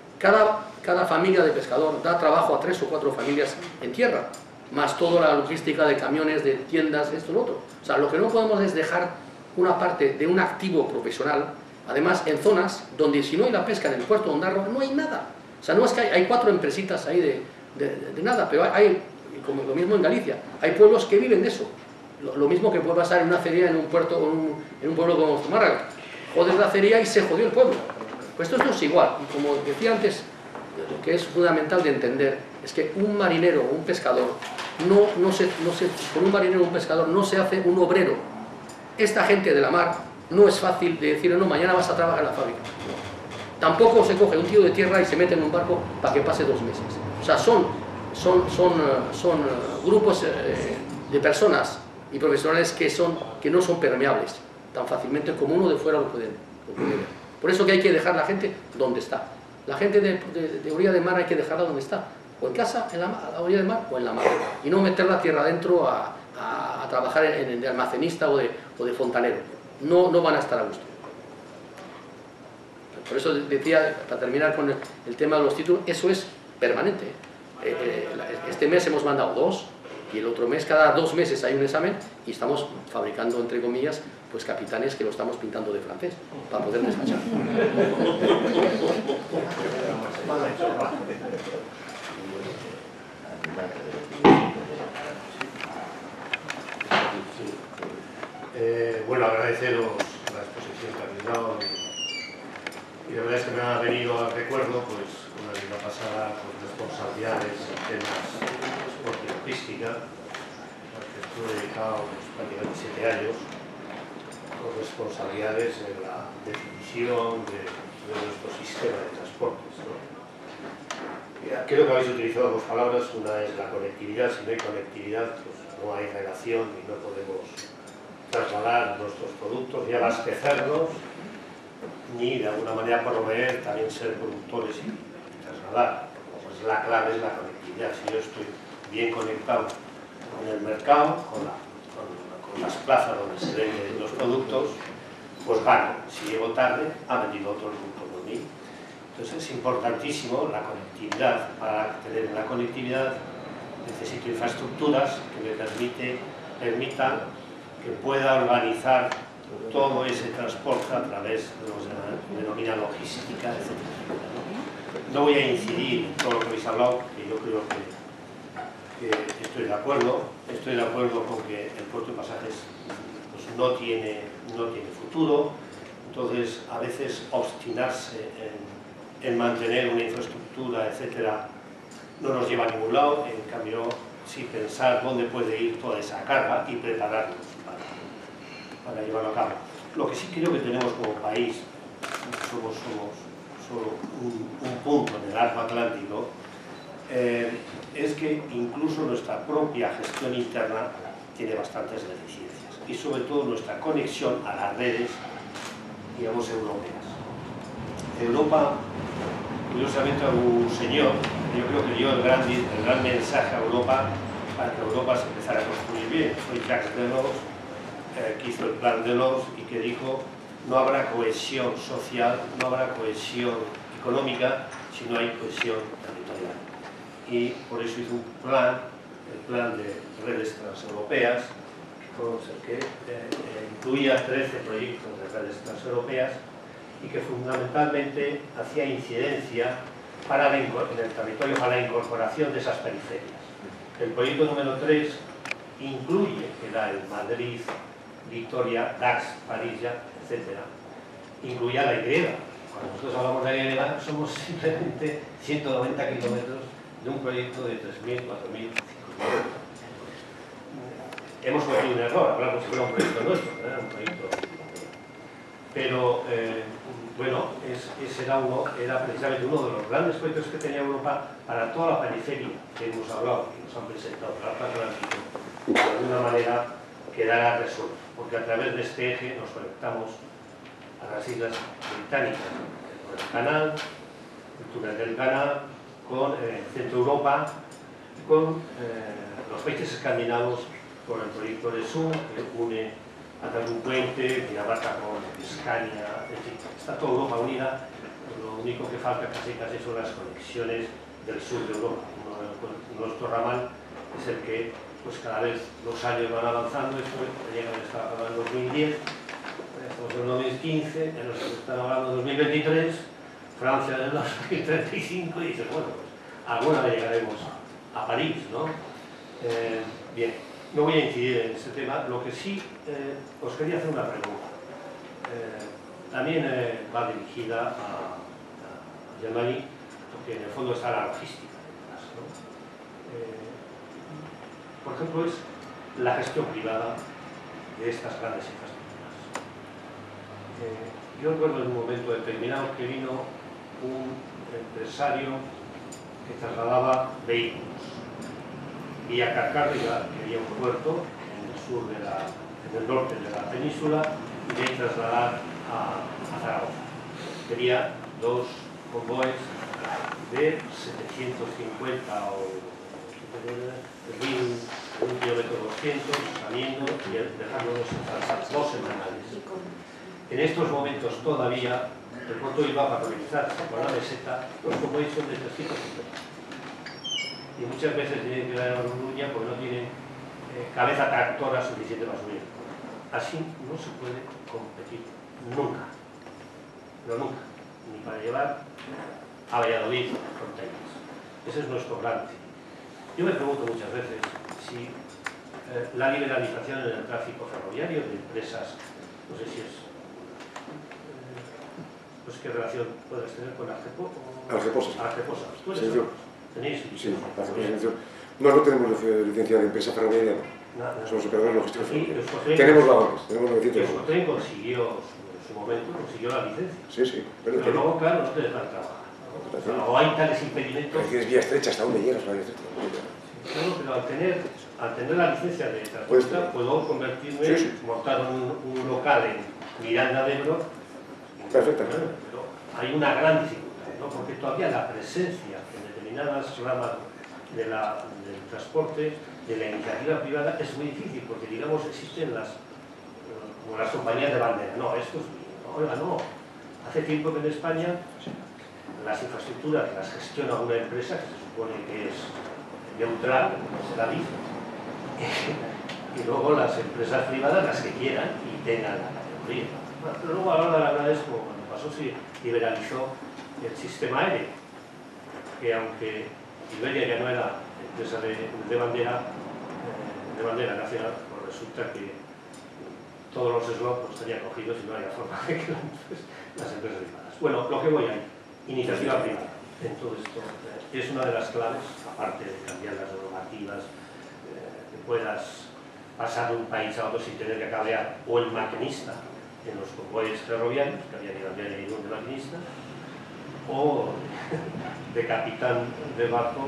cada familia de pescador da trabajo a 3 o 4 familias en tierra, más toda la logística de camiones, de tiendas, esto y lo otro. O sea, lo que no podemos es dejar una parte de un activo profesional, además en zonas donde si no hay la pesca en el puerto de Ondarroa, no hay nada. O sea, no es que hay 4 empresitas ahí de nada, pero hay, como lo mismo en Galicia, hay pueblos que viven de eso. Lo mismo que puede pasar en una acería en un puerto, en un pueblo como Zumárraga. Jodes la acería y se jodió el pueblo. Pues esto no es igual. Y como decía antes, lo que es fundamental de entender es que un marinero o un pescador, con un marinero o un pescador no se hace un obrero. Esta gente de la mar no es fácil de decir, no, mañana vas a trabajar en la fábrica. No. Tampoco se coge un tío de tierra y se mete en un barco para que pase 2 meses. O sea, son grupos de personas y profesionales que no son permeables tan fácilmente como uno de fuera lo puede ver. Por eso que hay que dejar la gente donde está. La gente de orilla de mar hay que dejarla donde está. O en casa, a la orilla del mar, o en la mar. Y no meter la tierra adentro a trabajar de almacenista o de fontanero. No van a estar a gusto. Por eso decía, para terminar con el tema de los títulos, eso es permanente. Este mes hemos mandado 2 y el otro mes, cada 2 meses hay un examen y estamos fabricando, entre comillas, pues capitanes que lo estamos pintando de francés para poder despachar. Bueno, agradeceros la exposición que habéis dado y la verdad es que me ha venido al recuerdo pues una vida pasada con responsabilidades en temas de transporte y logística, al que estuve dedicado pues, prácticamente 7 años con responsabilidades en la definición de nuestro sistema de transportes, ¿no? Creo que habéis utilizado 2 palabras, una es la conectividad. Si no hay conectividad pues no hay relación y no podemos trasladar nuestros productos y abastecernos, ni de alguna manera proveer, también ser productores y trasladar. Pues la clave es la conectividad. Si yo estoy bien conectado con el mercado, con las plazas donde se venden los productos, pues gano. Si llego tarde, ha venido otro producto por mí. Entonces es importantísimo la conectividad. Para tener la conectividad necesito infraestructuras que me permitan que pueda organizar todo ese transporte a través de lo que se denomina logística, etc. No voy a incidir en todo lo que habéis hablado, que yo creo que estoy de acuerdo con que el puerto de pasajes pues, no tiene futuro. Entonces a veces obstinarse en mantener una infraestructura, etcétera, no nos lleva a ningún lado. En cambio, sí pensar dónde puede ir toda esa carga y prepararnos para llevarlo a cabo. Lo que sí creo que tenemos como país, somos solo un punto en el arco atlántico, es que incluso nuestra propia gestión interna tiene bastantes deficiencias y sobre todo nuestra conexión a las redes, digamos, europeas. Europa, curiosamente, un señor, yo creo que dio el gran mensaje a Europa para que Europa se empezara a construir bien. Fue Jacques Delors, que hizo el plan Delors y que dijo: no habrá cohesión social, no habrá cohesión económica si no hay cohesión territorial. Y por eso hizo un plan, el plan de redes transeuropeas, que incluía 13 proyectos de redes transeuropeas y que fundamentalmente hacía incidencia en el territorio para la incorporación de esas periferias. El proyecto número 3 incluye, que era el Madrid, Victoria, Dax, París, etc. Incluía la Y. Cuando nosotros hablamos de la Y, somos simplemente 190 kilómetros de un proyecto de 3.000, 4.000, 5.000. Hemos cometido un error, hablamos que era un proyecto nuestro, no era un proyecto. Pero, bueno, ese era precisamente uno de los grandes proyectos que tenía Europa para toda la periferia que hemos hablado, que nos han presentado, para el Atlántico, de alguna manera quedara resuelto, porque a través de este eje nos conectamos a las islas británicas, con el canal, el túnel del canal, con Centro Europa, con los países escandinavos, con el proyecto de Sur, que une a través de un puente, Dinamarca con Escania, en fin, está toda Europa unida. Lo único que falta casi son las conexiones del sur de Europa. Nuestro ramal es el que pues cada vez los años van avanzando. Esto llega a estar hablando en 2010, estamos en 2015, ya nos están hablando en 2023, Francia en el 2035, y dices, bueno, pues alguna vez llegaremos a París, ¿no? Bien, no voy a incidir en este tema. Lo que sí os quería hacer una pregunta. También va dirigida a Germany, porque en el fondo está la logística, ¿no? Por ejemplo, es la gestión privada de estas grandes infraestructuras. Yo recuerdo en un momento determinado que vino un empresario que trasladaba vehículos. Vía Carcárriga, que había un puerto en el norte de la península, y de ahí trasladar a Zaragoza. Tenía dos convoyes de 750 o 1 kilómetro 200 saliendo y dejándonos en dos semanales. En estos momentos todavía el puerto de Bilbao, para conectar con la meseta, los convoyes son de 350. Y muchas veces tienen que ir a la Coruña porque no tienen cabeza tractora suficiente para subir. Así no se puede competir nunca, pero nunca, ni para llevar a Valladolid containers. Ese es nuestro gran fin. Yo me pregunto muchas veces si la liberalización en el tráfico ferroviario de empresas, no sé si es, pues qué relación puedes tener con Algeposa. ¿Tú eres? ¿Tenéis? Sí, no tenemos licencia de empresa ferroviaria, no. Somos operadores logísticos ferroviarios. Tenemos vagones, tenemos 900 vagones. Euskotren consiguió, en su momento, consiguió la licencia. Sí. Pero luego, claro, no te dejan trabajar. O hay tales impedimentos. Pero tienes vía estrecha, ¿hasta dónde llegas la vía estrecha? Claro, pero al tener la licencia de transportista, puedo convertirme, montar un local en Miranda de Ebro. Perfectamente. Pero hay una gran dificultad, ¿no? Porque todavía la presencia en determinadas ramas del transporte, de la iniciativa privada, es muy difícil, porque, digamos, existen como las compañías de bandera. No, esto es mío. Oiga, no. Hace tiempo que en España las infraestructuras las gestiona una empresa que se supone que es neutral, se la dice, y luego las empresas privadas las que quieran y tengan la categoría. Bueno, pero luego a la hora de la verdad es como cuando pasó, se liberalizó el sistema aéreo, que aunque Iberia ya no era empresa de bandera nacional, pues resulta que todos los slots pues, estarían cogidos y no había forma de que las empresas privadas. Bueno, lo que voy a iniciativa privada en todo esto es una de las claves, aparte de cambiar las normativas, que puedas pasar de un país a otro sin tener que cablear, o el maquinista en los convoyes ferroviarios, que había que cambiar el de maquinista, o de capitán de barco.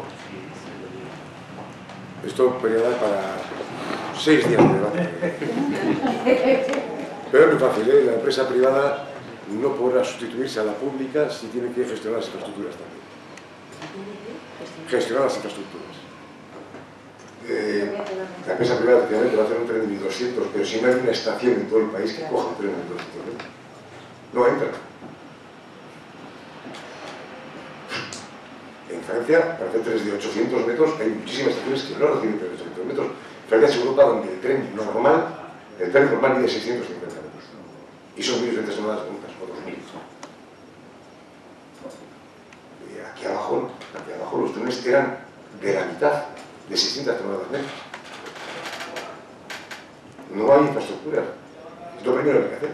Esto podría dar para 6 días de debate. Pero es muy fácil, ¿eh? La empresa privada no podrá sustituirse a la pública si tiene que gestionar las infraestructuras también. Gestionar las infraestructuras. La empresa privada efectivamente va a hacer un tren de 1200, pero si no hay una estación en todo el país que coja un tren de 1200, no entra. En Francia, para hacer trenes de 800 metros, hay muchísimas estaciones que no lo tienen de 800 metros. Francia es Europa donde el tren normal mide 650 metros. Y son 1.200 toneladas juntas, otros 1.000. Aquí abajo los trenes eran de la mitad, de 600 toneladas menos. No hay infraestructura. Es lo primero que hay que hacer.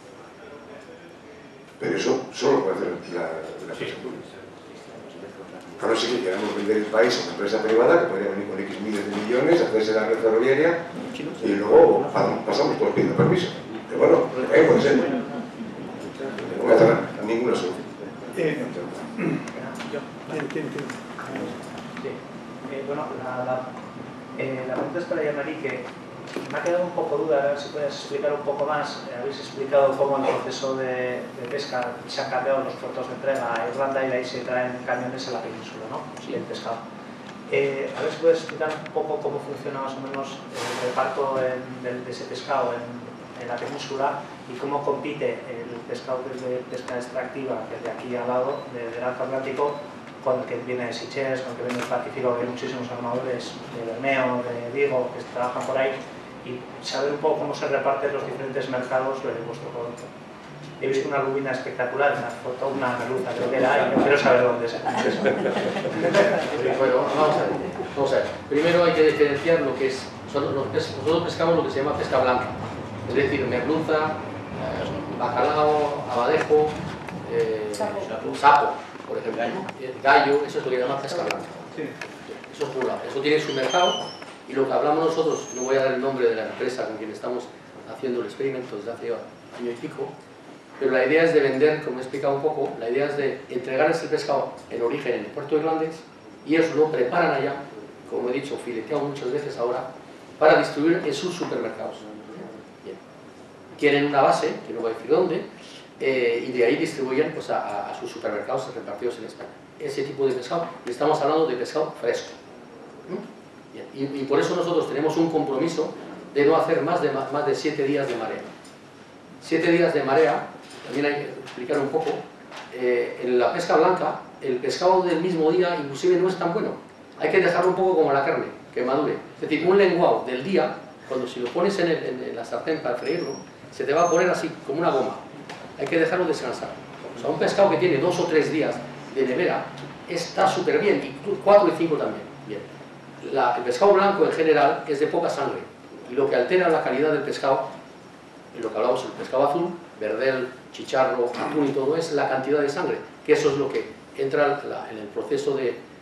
Pero eso solo puede hacer la empresa pública. Claro, sí que queremos vender el país a una empresa privada que podría venir con X miles de millones, hacerse la red ferroviaria y luego pasamos todos pidiendo permiso. Pero bueno, puede ser. No voy a tener ninguna solución. Bueno, la pregunta es para Jean-Marie, que me ha quedado un poco duda, a ver si puedes explicar un poco más. Habéis explicado cómo en el proceso de pesca se han cambiado los puertos de entrega a Irlanda y de ahí se traen camiones a la península, ¿no? Sí, el pescado. A ver si puedes explicar un poco cómo funciona más o menos el reparto de ese pescado en la península y cómo compite el pescado de pesca extractiva, que es de aquí al lado, del Alto Atlántico, con el que viene de Sitges, con el que viene del Pacífico, que hay muchísimos armadores de Bermeo, de Vigo, que trabajan por ahí, y saber un poco cómo se reparten los diferentes mercados de vuestro producto. He visto una lubina espectacular, una foto, una merluza, creo que era, y no quiero saber dónde es. Bueno, vamos a ver. Primero hay que diferenciar lo que es, nosotros pescamos lo que se llama pesca blanca, es decir, merluza, bacalao, abadejo, sapo, por ejemplo, gallo, eso es lo que llaman pesca blanca. Eso es pura, eso tiene su mercado, y lo que hablamos nosotros, no voy a dar el nombre de la empresa con quien estamos haciendo el experimento desde hace año y pico, pero la idea es de vender, como he explicado un poco, la idea es de entregarles el pescado en origen en el puerto irlandés y ellos lo preparan allá, como he dicho, fileteado muchas veces ahora, para distribuir en sus supermercados. Bien. Tienen una base, que no voy a decir dónde, y de ahí distribuyen pues, a sus supermercados repartidos en España. Ese tipo de pescado, estamos hablando de pescado fresco. Bien. Y por eso nosotros tenemos un compromiso de no hacer más de 7 días de marea. 7 días de marea, también hay que explicar un poco, en la pesca blanca, el pescado del mismo día inclusive no es tan bueno. Hay que dejarlo un poco como la carne, que madure. Es decir, un lenguado del día, cuando si lo pones en la sartén para freírlo, se te va a poner así, como una goma. Hay que dejarlo descansar. O sea, un pescado que tiene 2 o 3 días de nevera está súper bien, y 4 y 5 también. Bien. El pescado blanco en general es de poca sangre, y lo que altera la calidad del pescado, en lo que hablamos del pescado azul, verdel, chicharro, atún y todo, es la cantidad de sangre, que eso es lo que entra en el proceso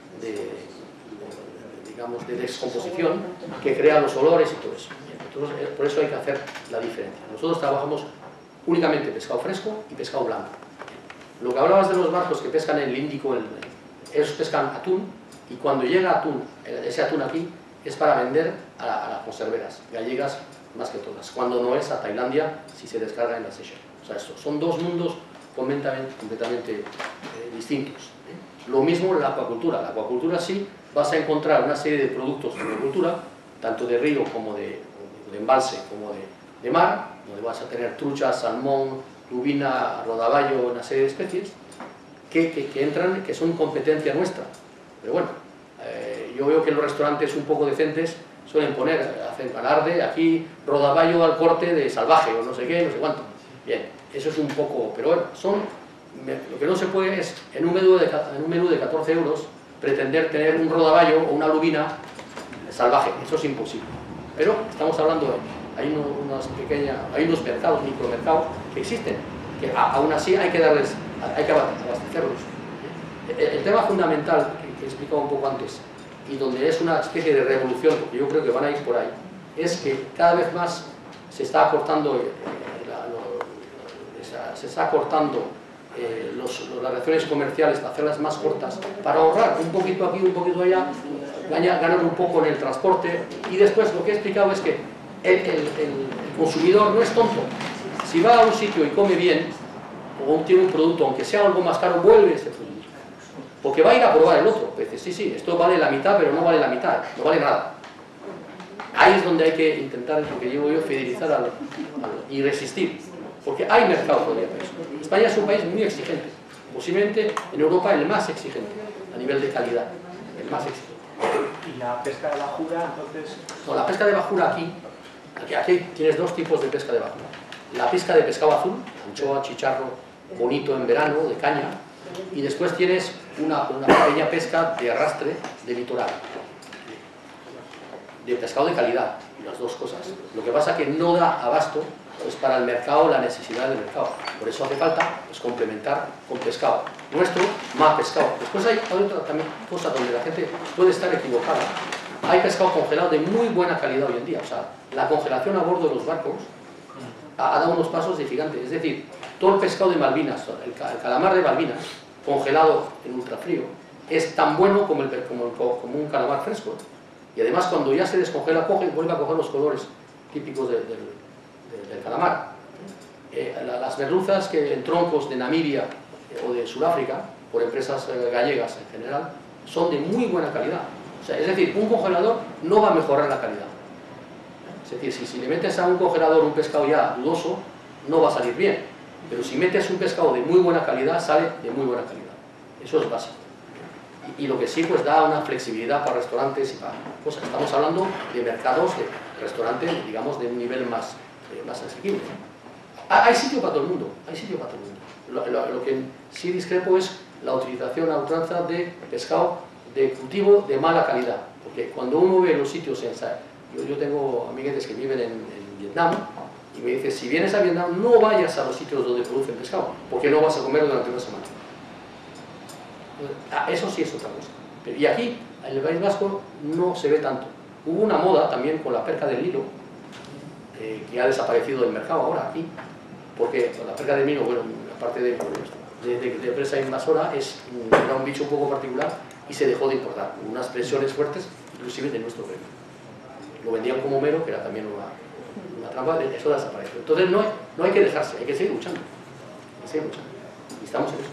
digamos, de descomposición que crea los olores y todo eso. Entonces, por eso hay que hacer la diferencia. Nosotros trabajamos únicamente pescado fresco y pescado blanco. Lo que hablabas de los barcos que pescan en el Índico, ellos pescan atún, y cuando llega atún, ese atún aquí, es para vender a las conserveras, gallegas más que todas. Cuando no es a Tailandia, si se descarga en las Seychelles. O sea, estos son dos mundos completamente distintos. Lo mismo la acuacultura. La acuacultura sí vas a encontrar una serie de productos de acuacultura, tanto de río como de embalse, como de mar, donde vas a tener trucha, salmón, lubina, rodaballo, una serie de especies que entran, que son competencia nuestra. Pero bueno, yo veo que los restaurantes un poco decentes suelen hacen alarde, aquí rodaballo al corte de salvaje o no sé qué, no sé cuánto. Bien, eso es un poco, pero bueno, lo que no se puede es en un menú de 14 euros pretender tener un rodaballo o una lubina salvaje, eso es imposible. Pero estamos hablando de, hay unos mercados, micromercados que existen, que aún así hay que abastecerlos. El tema fundamental que he explicado un poco antes, y donde es una especie de revolución, porque yo creo que van a ir por ahí, es que cada vez más se está acortando las relaciones comerciales, para hacerlas más cortas, para ahorrar un poquito aquí, un poquito allá, ganar un poco en el transporte, y después lo que he explicado es que el consumidor no es tonto. Si va a un sitio y come bien, o tiene un producto, aunque sea algo más caro, vuelve ese producto. Porque va a ir a probar el otro. Dice, sí, esto vale la mitad, pero no vale la mitad, no vale nada. Ahí es donde hay que intentar, lo que llevo yo, fidelizar y resistir. Porque hay mercado todavía para eso. España es un país muy exigente. Posiblemente en Europa el más exigente, a nivel de calidad. El más exigente. ¿Y la pesca de bajura, entonces? No, la pesca de bajura aquí tienes 2 tipos de pesca de bajura. La pesca de pescado azul, anchoa, chicharro, bonito en verano, de caña, y después tienes una pequeña pesca de arrastre de litoral, de pescado de calidad, las dos cosas. Lo que pasa es que no da abasto pues, para el mercado, la necesidad del mercado. Por eso hace falta pues, complementar con pescado nuestro, más pescado. Después hay otra también cosa donde la gente puede estar equivocada. Hay pescado congelado de muy buena calidad hoy en día. O sea, la congelación a bordo de los barcos ha dado unos pasos de gigante. Es decir, todo el pescado de Malvinas, el calamar de Malvinas, congelado en ultrafrío, es tan bueno como un calamar fresco. Y además cuando ya se descongela, vuelve a coger los colores típicos del calamar. Las merluzas en troncos de Namibia o de Sudáfrica, por empresas gallegas en general, son de muy buena calidad. O sea, es decir, un congelador no va a mejorar la calidad. Es decir, si le metes a un congelador un pescado ya dudoso, no va a salir bien. Pero si metes un pescado de muy buena calidad, sale de muy buena calidad. Eso es básico. Y lo que sí pues da una flexibilidad para restaurantes y para cosas. Estamos hablando de mercados, de restaurantes, digamos, de un nivel más asequible. Hay sitio para todo el mundo, hay sitio para todo el mundo. Lo que sí discrepo es la utilización a ultranza de pescado de cultivo de mala calidad. Porque cuando uno ve los sitios yo tengo amiguetes que viven en Vietnam, y me dice, si vienes a Vietnam, no vayas a los sitios donde producen pescado, porque no vas a comer durante una semana. Eso sí es otra cosa. Y aquí, en el País Vasco, no se ve tanto. Hubo una moda también con la perca del hilo, que ha desaparecido del mercado ahora aquí, porque la perca del Mino, bueno, aparte de presa invasora, era un bicho un poco particular y se dejó de importar, unas presiones fuertes, inclusive de nuestro gremio. Lo vendían como mero, que era también una trampa, eso desapareció. Entonces no hay que dejarse, hay que seguir luchando. Hay que seguir luchando. Y estamos en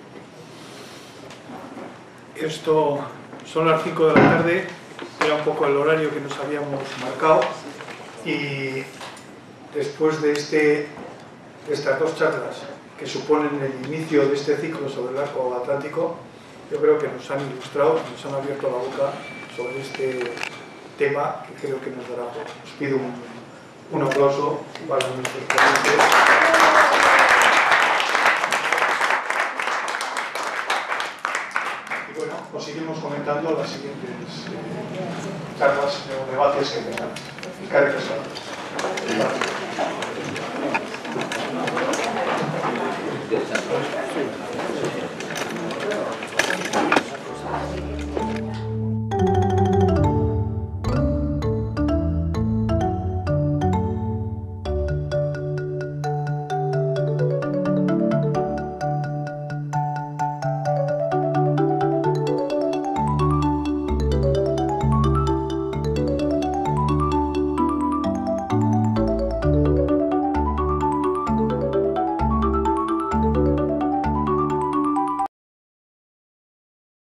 eso. Esto son las 5 de la tarde, era un poco el horario que nos habíamos marcado, y después de estas dos charlas que suponen el inicio de este ciclo sobre el arco atlántico, yo creo que nos han ilustrado, nos han abierto la boca sobre este tema que creo que nos dará. Os pido un aplauso para nuestros ponentes. Y bueno, pues seguimos comentando las siguientes charlas o debates que tengan. Gracias.